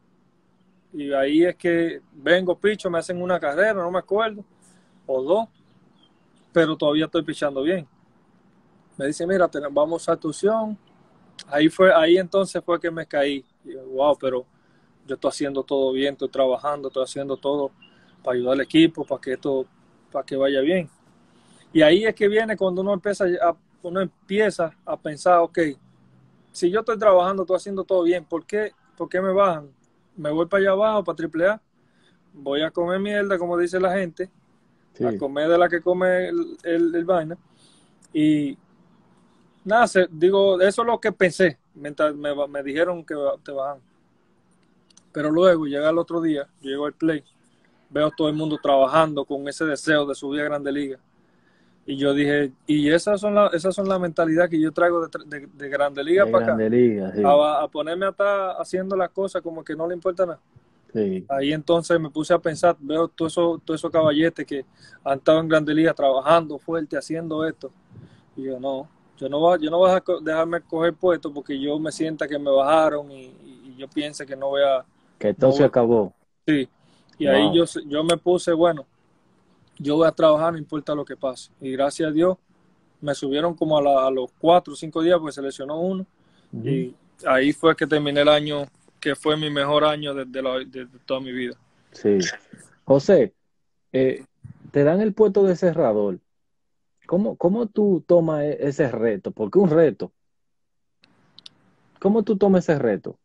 Y ahí es que vengo, picho, me hacen una carrera, no me acuerdo. O dos. Pero todavía estoy pichando bien. Me dice, mira, vamos a tu opción. Ahí fue, ahí entonces fue que me caí. Y yo, wow, pero yo estoy haciendo todo bien, estoy trabajando, estoy haciendo todo para ayudar al equipo, para que esto, para que vaya bien. Y ahí es que viene cuando uno empieza a, uno empieza a pensar, ok, si yo estoy trabajando, estoy haciendo todo bien, ¿por qué, por qué me bajan? Me voy para allá abajo, para triple A, voy a comer mierda, como dice la gente, a Sí. comer de la que come el, el, el vaina. Y nada, se, digo, eso es lo que pensé mientras me, me dijeron que te bajan. Pero luego llega el otro día, llego al play, veo todo el mundo trabajando con ese deseo de subir a Grande Liga. Y yo dije, y esas son la, esas son la mentalidad que yo traigo de, de, de Grande Liga De para acá, Grande Liga, sí. a, a ponerme a estar haciendo las cosas como que no le importa nada. Sí. Ahí entonces me puse a pensar, veo todos esos todo eso caballetes que han estado en Grande Liga trabajando fuerte, haciendo esto. Y yo no, yo no voy, yo no voy a dejarme coger puesto porque yo me sienta que me bajaron y, y, y yo piense que no voy a, Que todo no se voy, acabó. sí. Y ahí Wow. yo, yo me puse, bueno, yo voy a trabajar, no importa lo que pase. Y gracias a Dios me subieron como a, la, a los cuatro o cinco días porque se lesionó uno. Uh-huh. Y ahí fue que terminé el año que fue mi mejor año de, de, la, de, de toda mi vida. Sí. José, eh, te dan el puesto de cerrador. ¿Cómo, cómo tú tomas e- ese reto? Porque un reto. ¿Cómo tú tomas ese reto?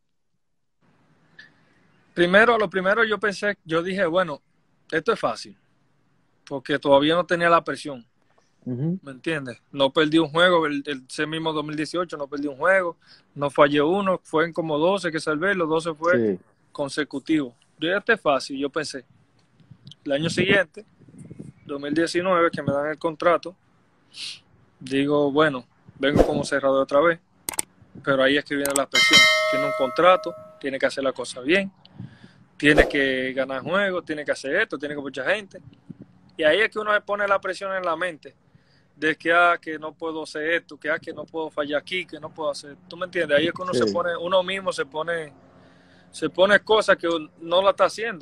Primero, lo primero yo pensé, yo dije, bueno, esto es fácil, porque todavía no tenía la presión. Uh-huh. ¿Me entiendes? No perdí un juego, el, el ese mismo dos mil dieciocho no perdí un juego, no fallé uno, fue en como doce que salvé, los doce fue Sí. consecutivo. Yo ya este es fácil, yo pensé. El año siguiente, dos mil diecinueve, que me dan el contrato, digo, bueno, vengo como cerrador otra vez, pero ahí es que viene la presión. Tiene un contrato, tiene que hacer la cosa bien, tiene que ganar juegos, tiene que hacer esto, tiene que mucha gente. Y ahí es que uno se pone la presión en la mente de que, ah, que no puedo hacer esto, que, ah, que no puedo fallar aquí, que no puedo hacer. ¿Tú me entiendes? Ahí es que uno se Sí. pone, uno mismo se pone, se pone cosas que no la está haciendo.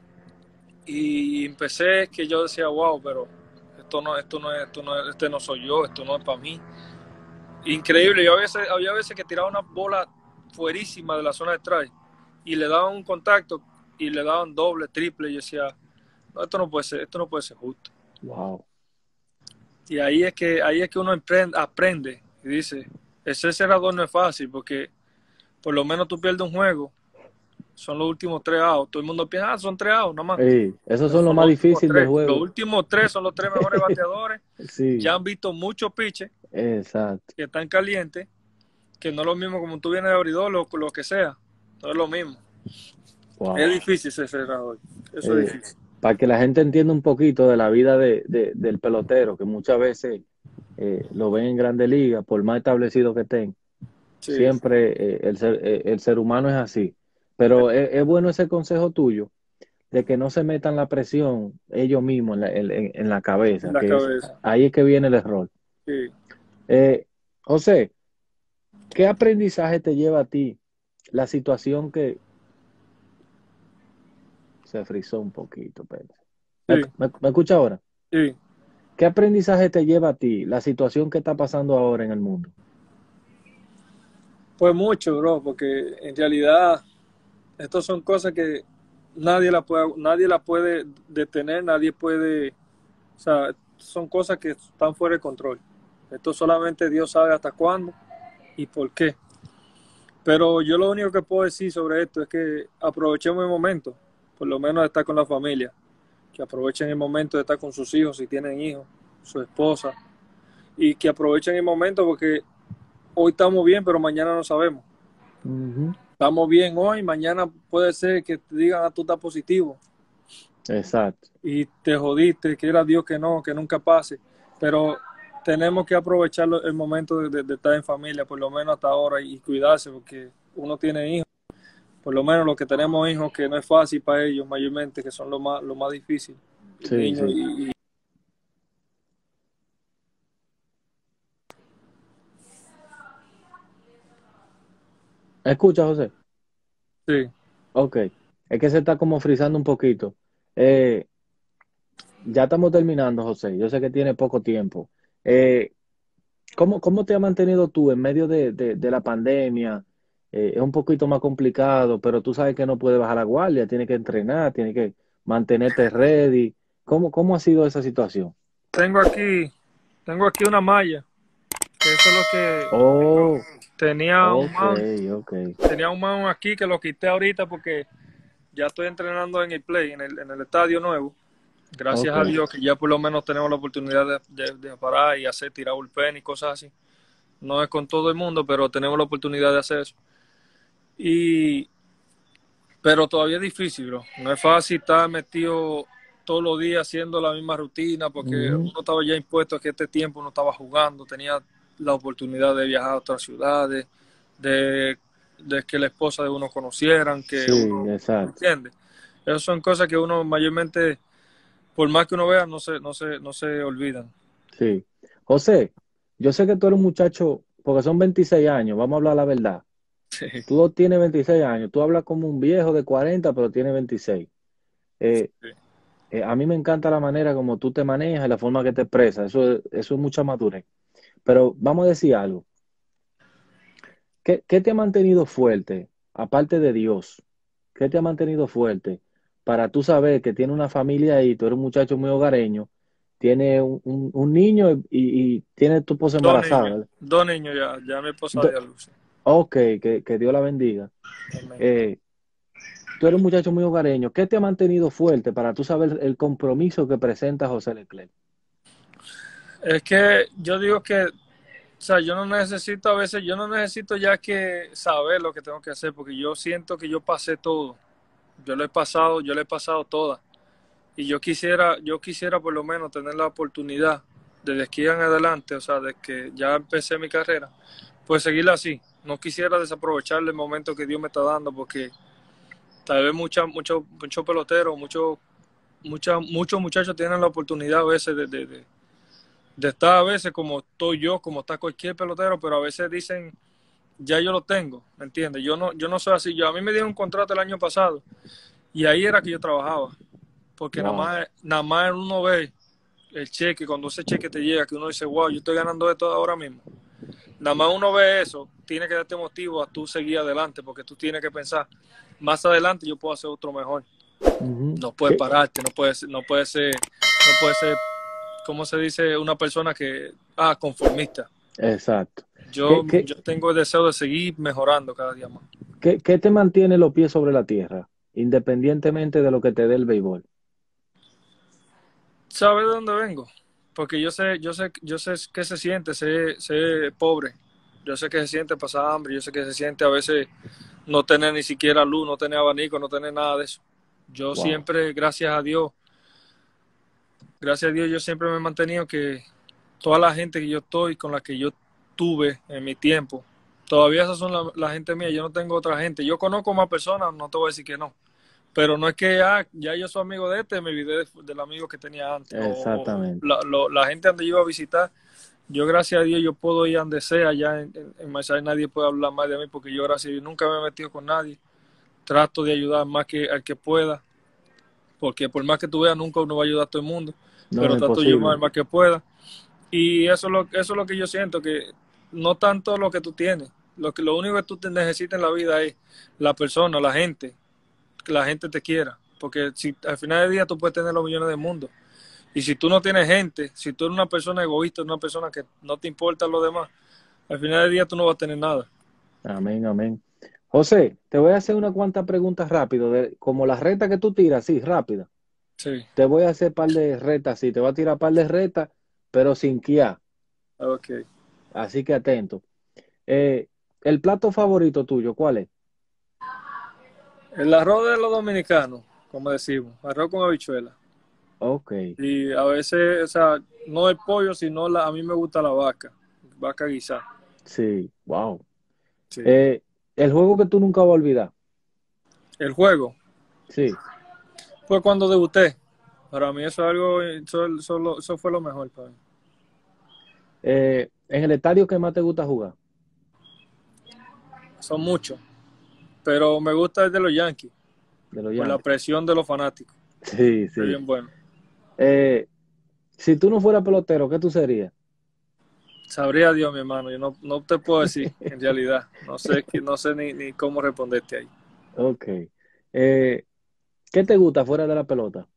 Y empecé que yo decía, wow, pero esto no, esto no es, esto no es, este no soy yo, esto no es para mí. Increíble. Yo a veces, había veces que tiraba una bola fuerísima de la zona de strike y le daban un contacto y le daban doble, triple, y yo decía, no, esto no puede ser, esto no puede ser justo. Wow. Y ahí es que, ahí es que uno aprende, aprende y dice, ese cerrador no es fácil porque por lo menos tú pierdes un juego, son los últimos tres outs. Todo el mundo piensa, ah, son tres outs, nada más. Sí. Esos No, son los son más los últimos difíciles del tres. Los juego. últimos tres son los tres mejores bateadores. Sí. Ya han visto muchos pitches Exacto. que están calientes, que no es lo mismo como tú vienes de abridor, lo, lo que sea. No es lo mismo. Es Wow. difícil ese cerrador. Eso es Eh, difícil. para que la gente entienda un poquito de la vida de, de- del pelotero, que muchas veces eh, lo ven en Grande Liga, por más establecido que estén, Sí. siempre eh, el ser, eh, el ser humano es así. Pero es, es bueno ese consejo tuyo de que no se metan la presión ellos mismos en la, en, en- en la En cabeza, la que es, cabeza. ahí es que viene el error. Sí. Eh, José, ¿qué aprendizaje te lleva a ti la situación que se frizó un poquito? Pero, ¿me, Sí. me- me escucha ahora? Sí. ¿Qué aprendizaje te lleva a ti la situación que está pasando ahora en el mundo? Pues mucho, bro, porque en realidad estas son cosas que nadie la puede, nadie la puede detener, nadie puede, o sea, son cosas que están fuera de control. Esto solamente Dios sabe hasta cuándo y por qué. Pero yo lo único que puedo decir sobre esto es que aprovechemos el momento, por lo menos de estar con la familia, que aprovechen el momento de estar con sus hijos, si tienen hijos, su esposa, y que aprovechen el momento porque hoy estamos bien, pero mañana no sabemos. Ujú. Estamos bien hoy, mañana puede ser que te digan, ah, tú estás positivo Exacto. y te jodiste, que era Dios que no, que nunca pase. Pero tenemos que aprovechar el momento de, de, de estar en familia, por lo menos hasta ahora, y cuidarse, porque uno tiene hijos, por lo menos los que tenemos hijos, que no es fácil para ellos, mayormente, que son lo más, lo más difícil. Y Sí, niños sí. y, y Escucha, José. sí. Ok. Es que se está como frizando un poquito. Eh, ya estamos terminando, José. Yo sé que tiene poco tiempo. Eh, ¿cómo, cómo te has mantenido tú en medio de, de- de la pandemia? Eh, es un poquito más complicado, pero tú sabes que no puedes bajar la guardia, tienes que entrenar, tienes que mantenerte ready. ¿Cómo, cómo ha sido esa situación? Tengo aquí, tengo aquí una malla, que eso es lo que Oh, tenía un ok, mount, ok, tenía un mount aquí que lo quité ahorita porque ya estoy entrenando en el play, en el, en el estadio nuevo. Gracias ok. a Dios que ya por lo menos tenemos la oportunidad de, de, de parar y hacer tirar bullpen y cosas así. No es con todo el mundo, pero tenemos la oportunidad de hacer eso. Y, pero todavía es difícil, bro. No es fácil estar metido todos los días haciendo la misma rutina, porque Ujú. uno estaba ya impuesto a que este tiempo uno estaba jugando, tenía la oportunidad de viajar a otras ciudades, de, de que la esposa de uno conocieran, que Sí, uno, exacto. ¿entiende? Esas son cosas que uno mayormente, por más que uno vea, no se, no se, no se olvidan. Sí. José, yo sé que tú eres un muchacho, porque son veintiséis años, vamos a hablar la verdad. Sí, Tú tienes veintiséis años, tú hablas como un viejo de cuarenta, pero tienes veintiséis. Eh, sí. eh, a mí me encanta la manera como tú te manejas y la forma que te expresas, eso, es- eso es mucha madurez. Pero vamos a decir algo, ¿qué, qué te ha mantenido fuerte, aparte de Dios? ¿Qué te ha mantenido fuerte para tú saber que tiene una familia ahí, tú eres un muchacho muy hogareño, tiene un, un- un niño y, y, y tiene tu esposa Dos embarazada, niños, ¿verdad? dos niños ya, ya mi esposa Do- dio a luz. ok, que, que Dios la bendiga. Amén. Eh, Tú eres un muchacho muy hogareño. ¿Qué te ha mantenido fuerte para tú saber el compromiso que presenta José Leclerc? Es que yo digo que, o sea, yo no necesito a veces, yo no necesito ya que saber lo que tengo que hacer, porque yo siento que yo pasé todo. Yo lo he pasado, yo lo he pasado toda. Y yo quisiera, yo quisiera por lo menos tener la oportunidad desde aquí en adelante, o sea, desde que ya empecé mi carrera, pues seguirla así. No quisiera desaprovechar el momento que Dios me está dando, porque tal vez muchos muchos muchos peloteros, muchos mucha, muchos muchachos tienen la oportunidad a veces de, de, de, de estar a veces como estoy yo, como está cualquier pelotero, pero a veces dicen, ya yo lo tengo, ¿me entiendes? Yo no, yo no soy así. Yo, a mí me dieron un contrato el año pasado y ahí era que yo trabajaba, porque nada Wow. más, nada más uno ve el cheque, cuando ese cheque te llega, que uno dice, wow, yo estoy ganando esto ahora mismo. Nada más uno ve eso, tiene que darte motivo a tú seguir adelante, porque tú tienes que pensar, más adelante yo puedo hacer otro mejor. Ujú. No puedes ¿Qué? pararte, no puedes, no puedes ser, no puedes ser, ¿cómo se dice? Una persona que, ah, conformista. Exacto. Yo, ¿Qué, qué, yo tengo el deseo de seguir mejorando cada día más. qué, qué te mantiene los pies sobre la tierra, independientemente de lo que te dé el béisbol? ¿Sabes de dónde vengo? Porque yo sé, yo sé, yo sé qué se siente ser, ser pobre. Yo sé que se siente pasar hambre, yo sé que se siente a veces no tener ni siquiera luz, no tener abanico, no tener nada de eso. Yo Wow. siempre, gracias a Dios, gracias a Dios, yo siempre me he mantenido que toda la gente que yo estoy, con la que yo tuve en mi tiempo, todavía esas son la, la gente mía, yo no tengo otra gente. Yo conozco más personas, no te voy a decir que no. Pero no es que ah, ya yo soy amigo de este, me olvidé de- del amigo que tenía antes. O, o Exactamente. la, lo- la gente donde yo iba a visitar, yo gracias a Dios yo puedo ir a donde sea, allá en, en, en Masai nadie puede hablar más de mí porque yo gracias a Dios nunca me he metido con nadie. Trato de ayudar más que al que pueda, porque por más que tú veas, nunca uno va a ayudar a todo el mundo, No, pero no, trato de ayudar imposible. más que pueda. Y eso es lo, eso es lo que yo siento, que no tanto lo que tú tienes, lo, que, lo único que tú te necesitas en la vida es la persona, la gente, que la gente te quiera. Porque si al final del día tú puedes tener los millones del mundo. Y si tú no tienes gente, si tú eres una persona egoísta, una persona que no te importa lo demás, al final del día tú no vas a tener nada. Amén, amén. José, te voy a hacer una cuantas preguntas rápido, de, como las retas que tú tiras, sí, rápida. Sí, Te voy a hacer par de retas, sí, te voy a tirar par de retas, pero sin guiar. ok. Así que atento. Eh, el plato favorito tuyo, ¿cuál es? El arroz de los dominicanos, como decimos, arroz con habichuela. Ok, Y a veces, o sea, no el pollo, sino la, a mí me gusta la vaca, vaca guisada. sí, wow. Sí. Eh, el juego que tú nunca vas a olvidar. El juego, Sí. fue cuando debuté. Para mí eso es algo, eso, eso, eso fue lo mejor para mí. Eh, en el estadio que más te gusta jugar. Son muchos, pero me gusta el de los Yankees, De los por la Yankees. presión de los fanáticos. Sí, Es sí. bien bueno. Eh, si tú no fueras pelotero, ¿qué tú serías? Sabría Dios, mi hermano, yo no, no te puedo decir, en realidad. No sé, no sé ni, ni cómo responderte ahí. Ok. Eh, ¿qué te gusta fuera de la pelota?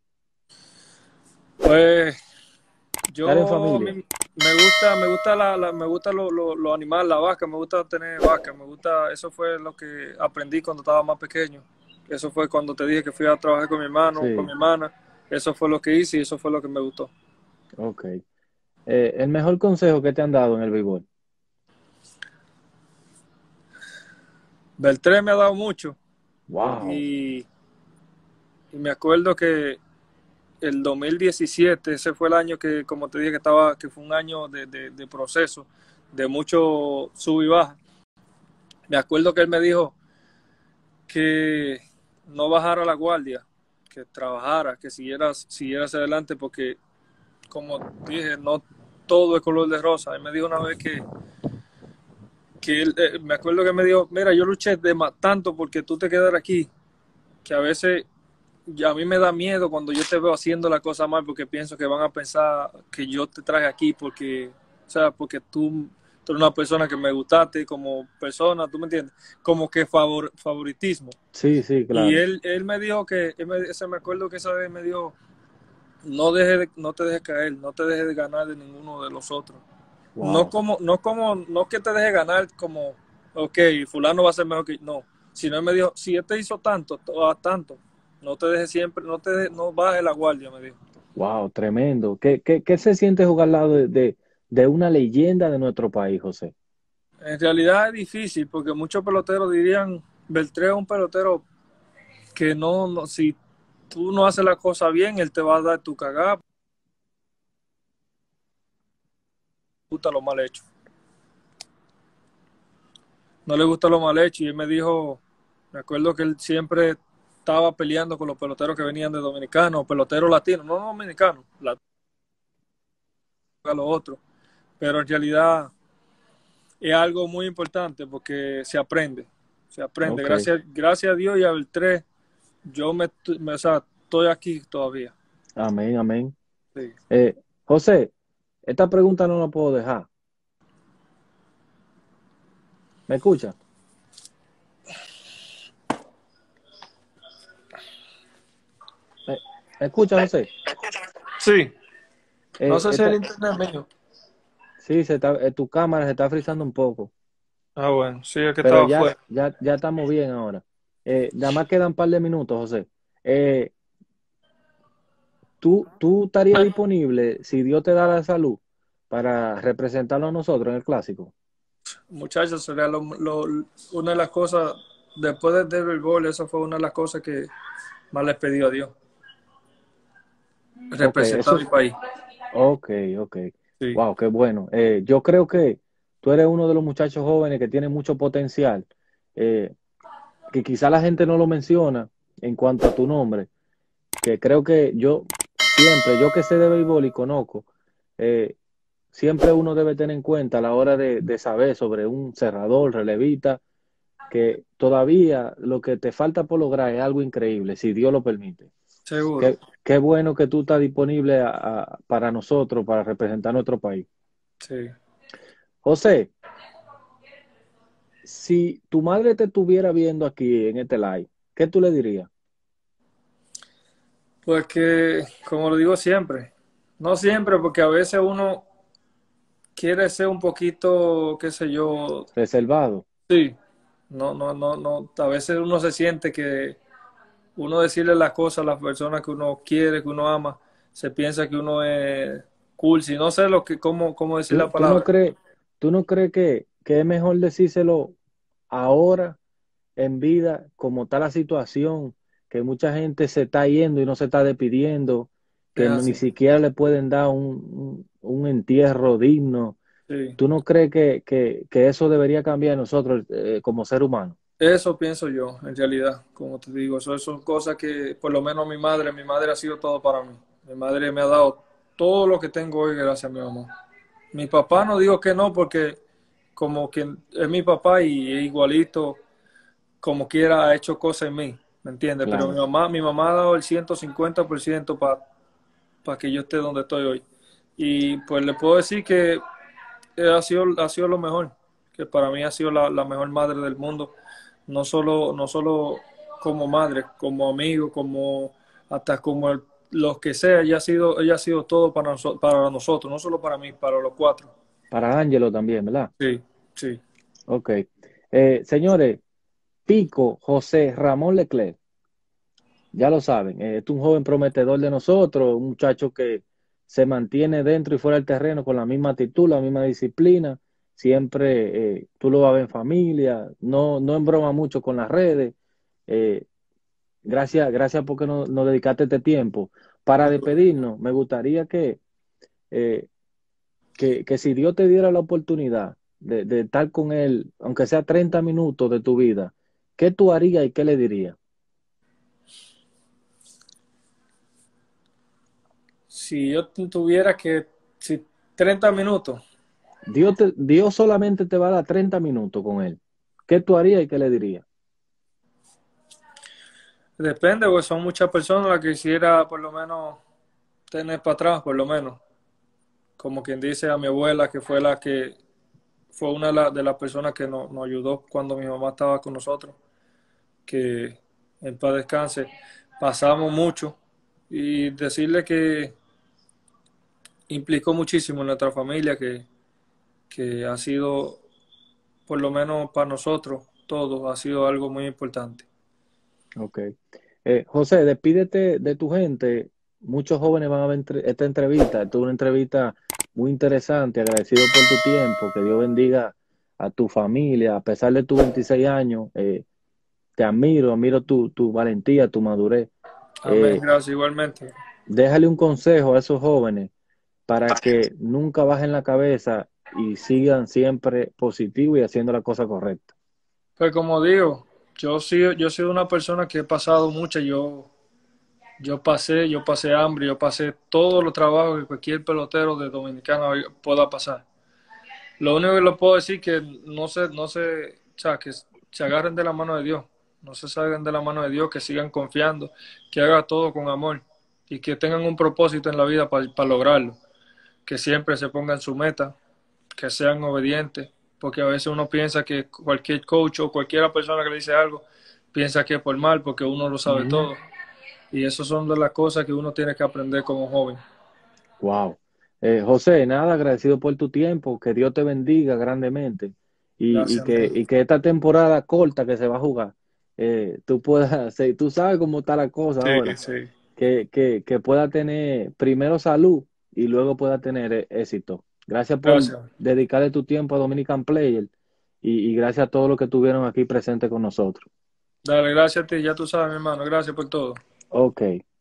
Pues Estar en yo a mí familia. me gusta, me gusta la, la- me gusta lo, lo, lo animal, la vaca, me gusta tener vaca, me gusta, eso fue lo que aprendí cuando estaba más pequeño. Eso fue cuando te dije que fui a trabajar con mi hermano, con mi Sí, hermana. Eso fue lo que hice y eso fue lo que me gustó. ok. Eh, el mejor consejo que te han dado en el béisbol. Beltré me ha dado mucho Wow. y, y me acuerdo que el dos mil diecisiete, ese fue el año que, como te dije, que estaba, que fue un año de, de, de proceso, de mucho sub y baja. Me acuerdo que él me dijo que no bajara la guardia, que trabajara, que siguiera, siguiera hacia adelante, porque, como dije, no todo es color de rosa. Él me dijo una vez que, que él, eh, me acuerdo que me dijo, mira, yo luché de tanto porque tú te quedaras aquí, que a veces a mí me da miedo cuando yo te veo haciendo la cosa mal, porque pienso que van a pensar que yo te traje aquí porque, o sea, porque tú, tú eres una persona que me gustaste como persona, ¿tú me entiendes? Como que favor, favoritismo. Sí, sí, Y claro. él, él me dijo que, él me, se me acuerdo que esa vez me dijo, no, deje de, no te dejes caer, no te dejes de ganar de ninguno de los otros. No Wow. como, no como, no que te deje ganar como, ok, fulano va a ser mejor que no, sino él me dijo, si él te hizo tanto, tanto, no te dejes siempre, no te dejes, no bajes la guardia, me dijo. Wow, tremendo. ¿Qué, qué, qué se siente jugar al lado de, de, de una leyenda de nuestro país, José? En realidad es difícil porque muchos peloteros dirían, Beltré es un pelotero que no, no, si tú no haces la cosa bien, él te va a dar tu cagada, gusta lo mal hecho. No le gusta lo mal hecho y él me dijo, me acuerdo que él siempre estaba peleando con los peloteros que venían de dominicanos, peloteros latinos, no dominicanos, latinos, a los otros, pero en realidad es algo muy importante porque se aprende, se aprende. Ok. Gracias, gracias a Dios y a Beltré, yo me, me o sea, estoy aquí todavía. Amén, amén. Sí. Eh, José, esta pregunta no la puedo dejar. ¿Me escucha? ¿Me, me escucha, José? Sí, no Eh, sé si el esta, internet mío. sí, se está, eh, tu cámara se está frizando un poco, Ah, bueno, sí, es que pero estaba ya, afuera. ya, ya estamos bien ahora. Eh, nada más quedan un par de minutos, José. Eh, ¿tú, tú estarías disponible, si Dios te da la salud, para representarnos a nosotros en el clásico? Muchachos, sería lo, lo, una de las cosas, después del Devil Ball, esa fue una de las cosas que más les pedí a Dios, Ok, representar a eso, mi país. ok, ok. Sí, Wow, qué bueno. Eh, yo creo que tú eres uno de los muchachos jóvenes que tiene mucho potencial, eh, que quizá la gente no lo menciona en cuanto a tu nombre, que creo que yo siempre, yo que sé de béisbol y conozco, eh, siempre uno debe tener en cuenta a la hora de, de saber sobre un cerrador, relevista, que todavía lo que te falta por lograr es algo increíble, si Dios lo permite. seguro. Qué, qué bueno que tú estás disponible a- a- para nosotros, para representar nuestro país. Sí. José, si tu madre te estuviera viendo aquí en este live, ¿qué tú le dirías? Pues que, como lo digo siempre, no siempre, porque a veces uno quiere ser un poquito, qué sé yo, Reservado. sí, no, no, no, no, a veces uno se siente que uno decirle las cosas a las personas que uno quiere, que uno ama, se piensa que uno es cool, si no sé lo que, cómo, cómo decir la ¿Tú, tú no palabra. crees, tú no crees que, que es mejor decírselo ahora en vida, como está la situación, que mucha gente se está yendo y no se está despidiendo, Es que no- ni así, siquiera le pueden dar un, un, un entierro digno? sí. ¿Tú no crees que, que, que eso debería cambiar nosotros eh, como ser humano? Eso pienso yo, en realidad, como te digo, eso son cosas que, por lo menos mi madre, mi madre ha sido todo para mí. Mi madre me ha dado todo lo que tengo hoy gracias a mi mamá. Mi papá no digo que no, porque como que es mi papá y es igualito, como quiera, ha hecho cosas en mí, ¿me entiendes? Pero mi Claro. mamá, mi mamá ha dado el ciento cincuenta por ciento para pa que yo esté donde estoy hoy. Y pues le puedo decir que eh, ha sido, ha sido lo mejor, que para mí ha sido la, la mejor madre del mundo, no solo, no solo como madre, como amigo, como hasta como el- los que sea, ella ha sido, ella ha sido todo para, noso- para nosotros, no solo para mí, para los cuatro. Para Ángelo también, ¿verdad? Sí, sí, Ok. Eh, señores, Pico José Ramón Leclerc, ya lo saben, eh, es un joven prometedor de nosotros, un muchacho que se mantiene dentro y fuera del terreno con la misma actitud, la misma disciplina, siempre eh, tú lo vas a ver en familia, no, no embroma mucho con las redes. Eh, gracias, gracias porque nos, nos dedicaste este tiempo para despedirnos, me gustaría que, eh, que, que si Dios te diera la oportunidad de, de estar con él, aunque sea treinta minutos de tu vida, ¿qué tú harías y qué le dirías? Si yo tu- tuviera que, si treinta minutos, Dios, te- Dios solamente te va a dar treinta minutos con él. ¿Qué tú harías y qué le dirías? depende, pues son muchas personas las que quisiera por lo menos tener para atrás, por lo menos. Como quien dice a mi abuela, que fue la que fue una de, la- de las personas que nos, nos ayudó cuando mi mamá estaba con nosotros, que en paz descanse, pasamos mucho y decirle que implicó muchísimo en nuestra familia, que, que ha sido, por lo menos para nosotros, todos, ha sido algo muy importante. Ok. Eh, José, despídete de tu gente. Muchos jóvenes van a ver entre- esta entrevista. Esta es una entrevista muy interesante. Agradecido por tu tiempo. Que Dios bendiga a tu familia. A pesar de tus veintiséis años, eh, te admiro, admiro tu, tu valentía, tu madurez. Amén, Eh, gracias igualmente. Déjale un consejo a esos jóvenes para que nunca bajen la cabeza y sigan siempre positivos y haciendo la cosa correcta. Pues como digo, yo sí, yo he sido una persona que he pasado mucho, yo, yo pasé, yo pasé hambre, yo pasé todos los trabajos que cualquier pelotero de Dominicana pueda pasar. Lo único que les puedo decir es que no se, no se, o sea, que se agarren de la mano de Dios, no se salgan de la mano de Dios, que sigan confiando, que hagan todo con amor y que tengan un propósito en la vida para lograrlo, que siempre se pongan su meta, que sean obedientes, porque a veces uno piensa que cualquier coach o cualquier persona que le dice algo, piensa que es por mal, porque uno lo sabe Ujú. todo. Y eso son de las cosas que uno tiene que aprender como joven. Wow. Eh, José, nada, agradecido por tu tiempo, que Dios te bendiga grandemente y, y Gracias, que, amén. y que esta temporada corta que se va a jugar, eh, tú puedas, hacer- tú sabes cómo está la cosa Sí, ahora, sí. que, que, que pueda tener primero salud y luego pueda tener eh, éxito. Gracias por Gracias. dedicarle tu tiempo a Dominican Player y, y gracias a todos los que estuvieron aquí presentes con nosotros. Dale, gracias a ti, ya tú sabes, mi hermano. Gracias por todo. Ok.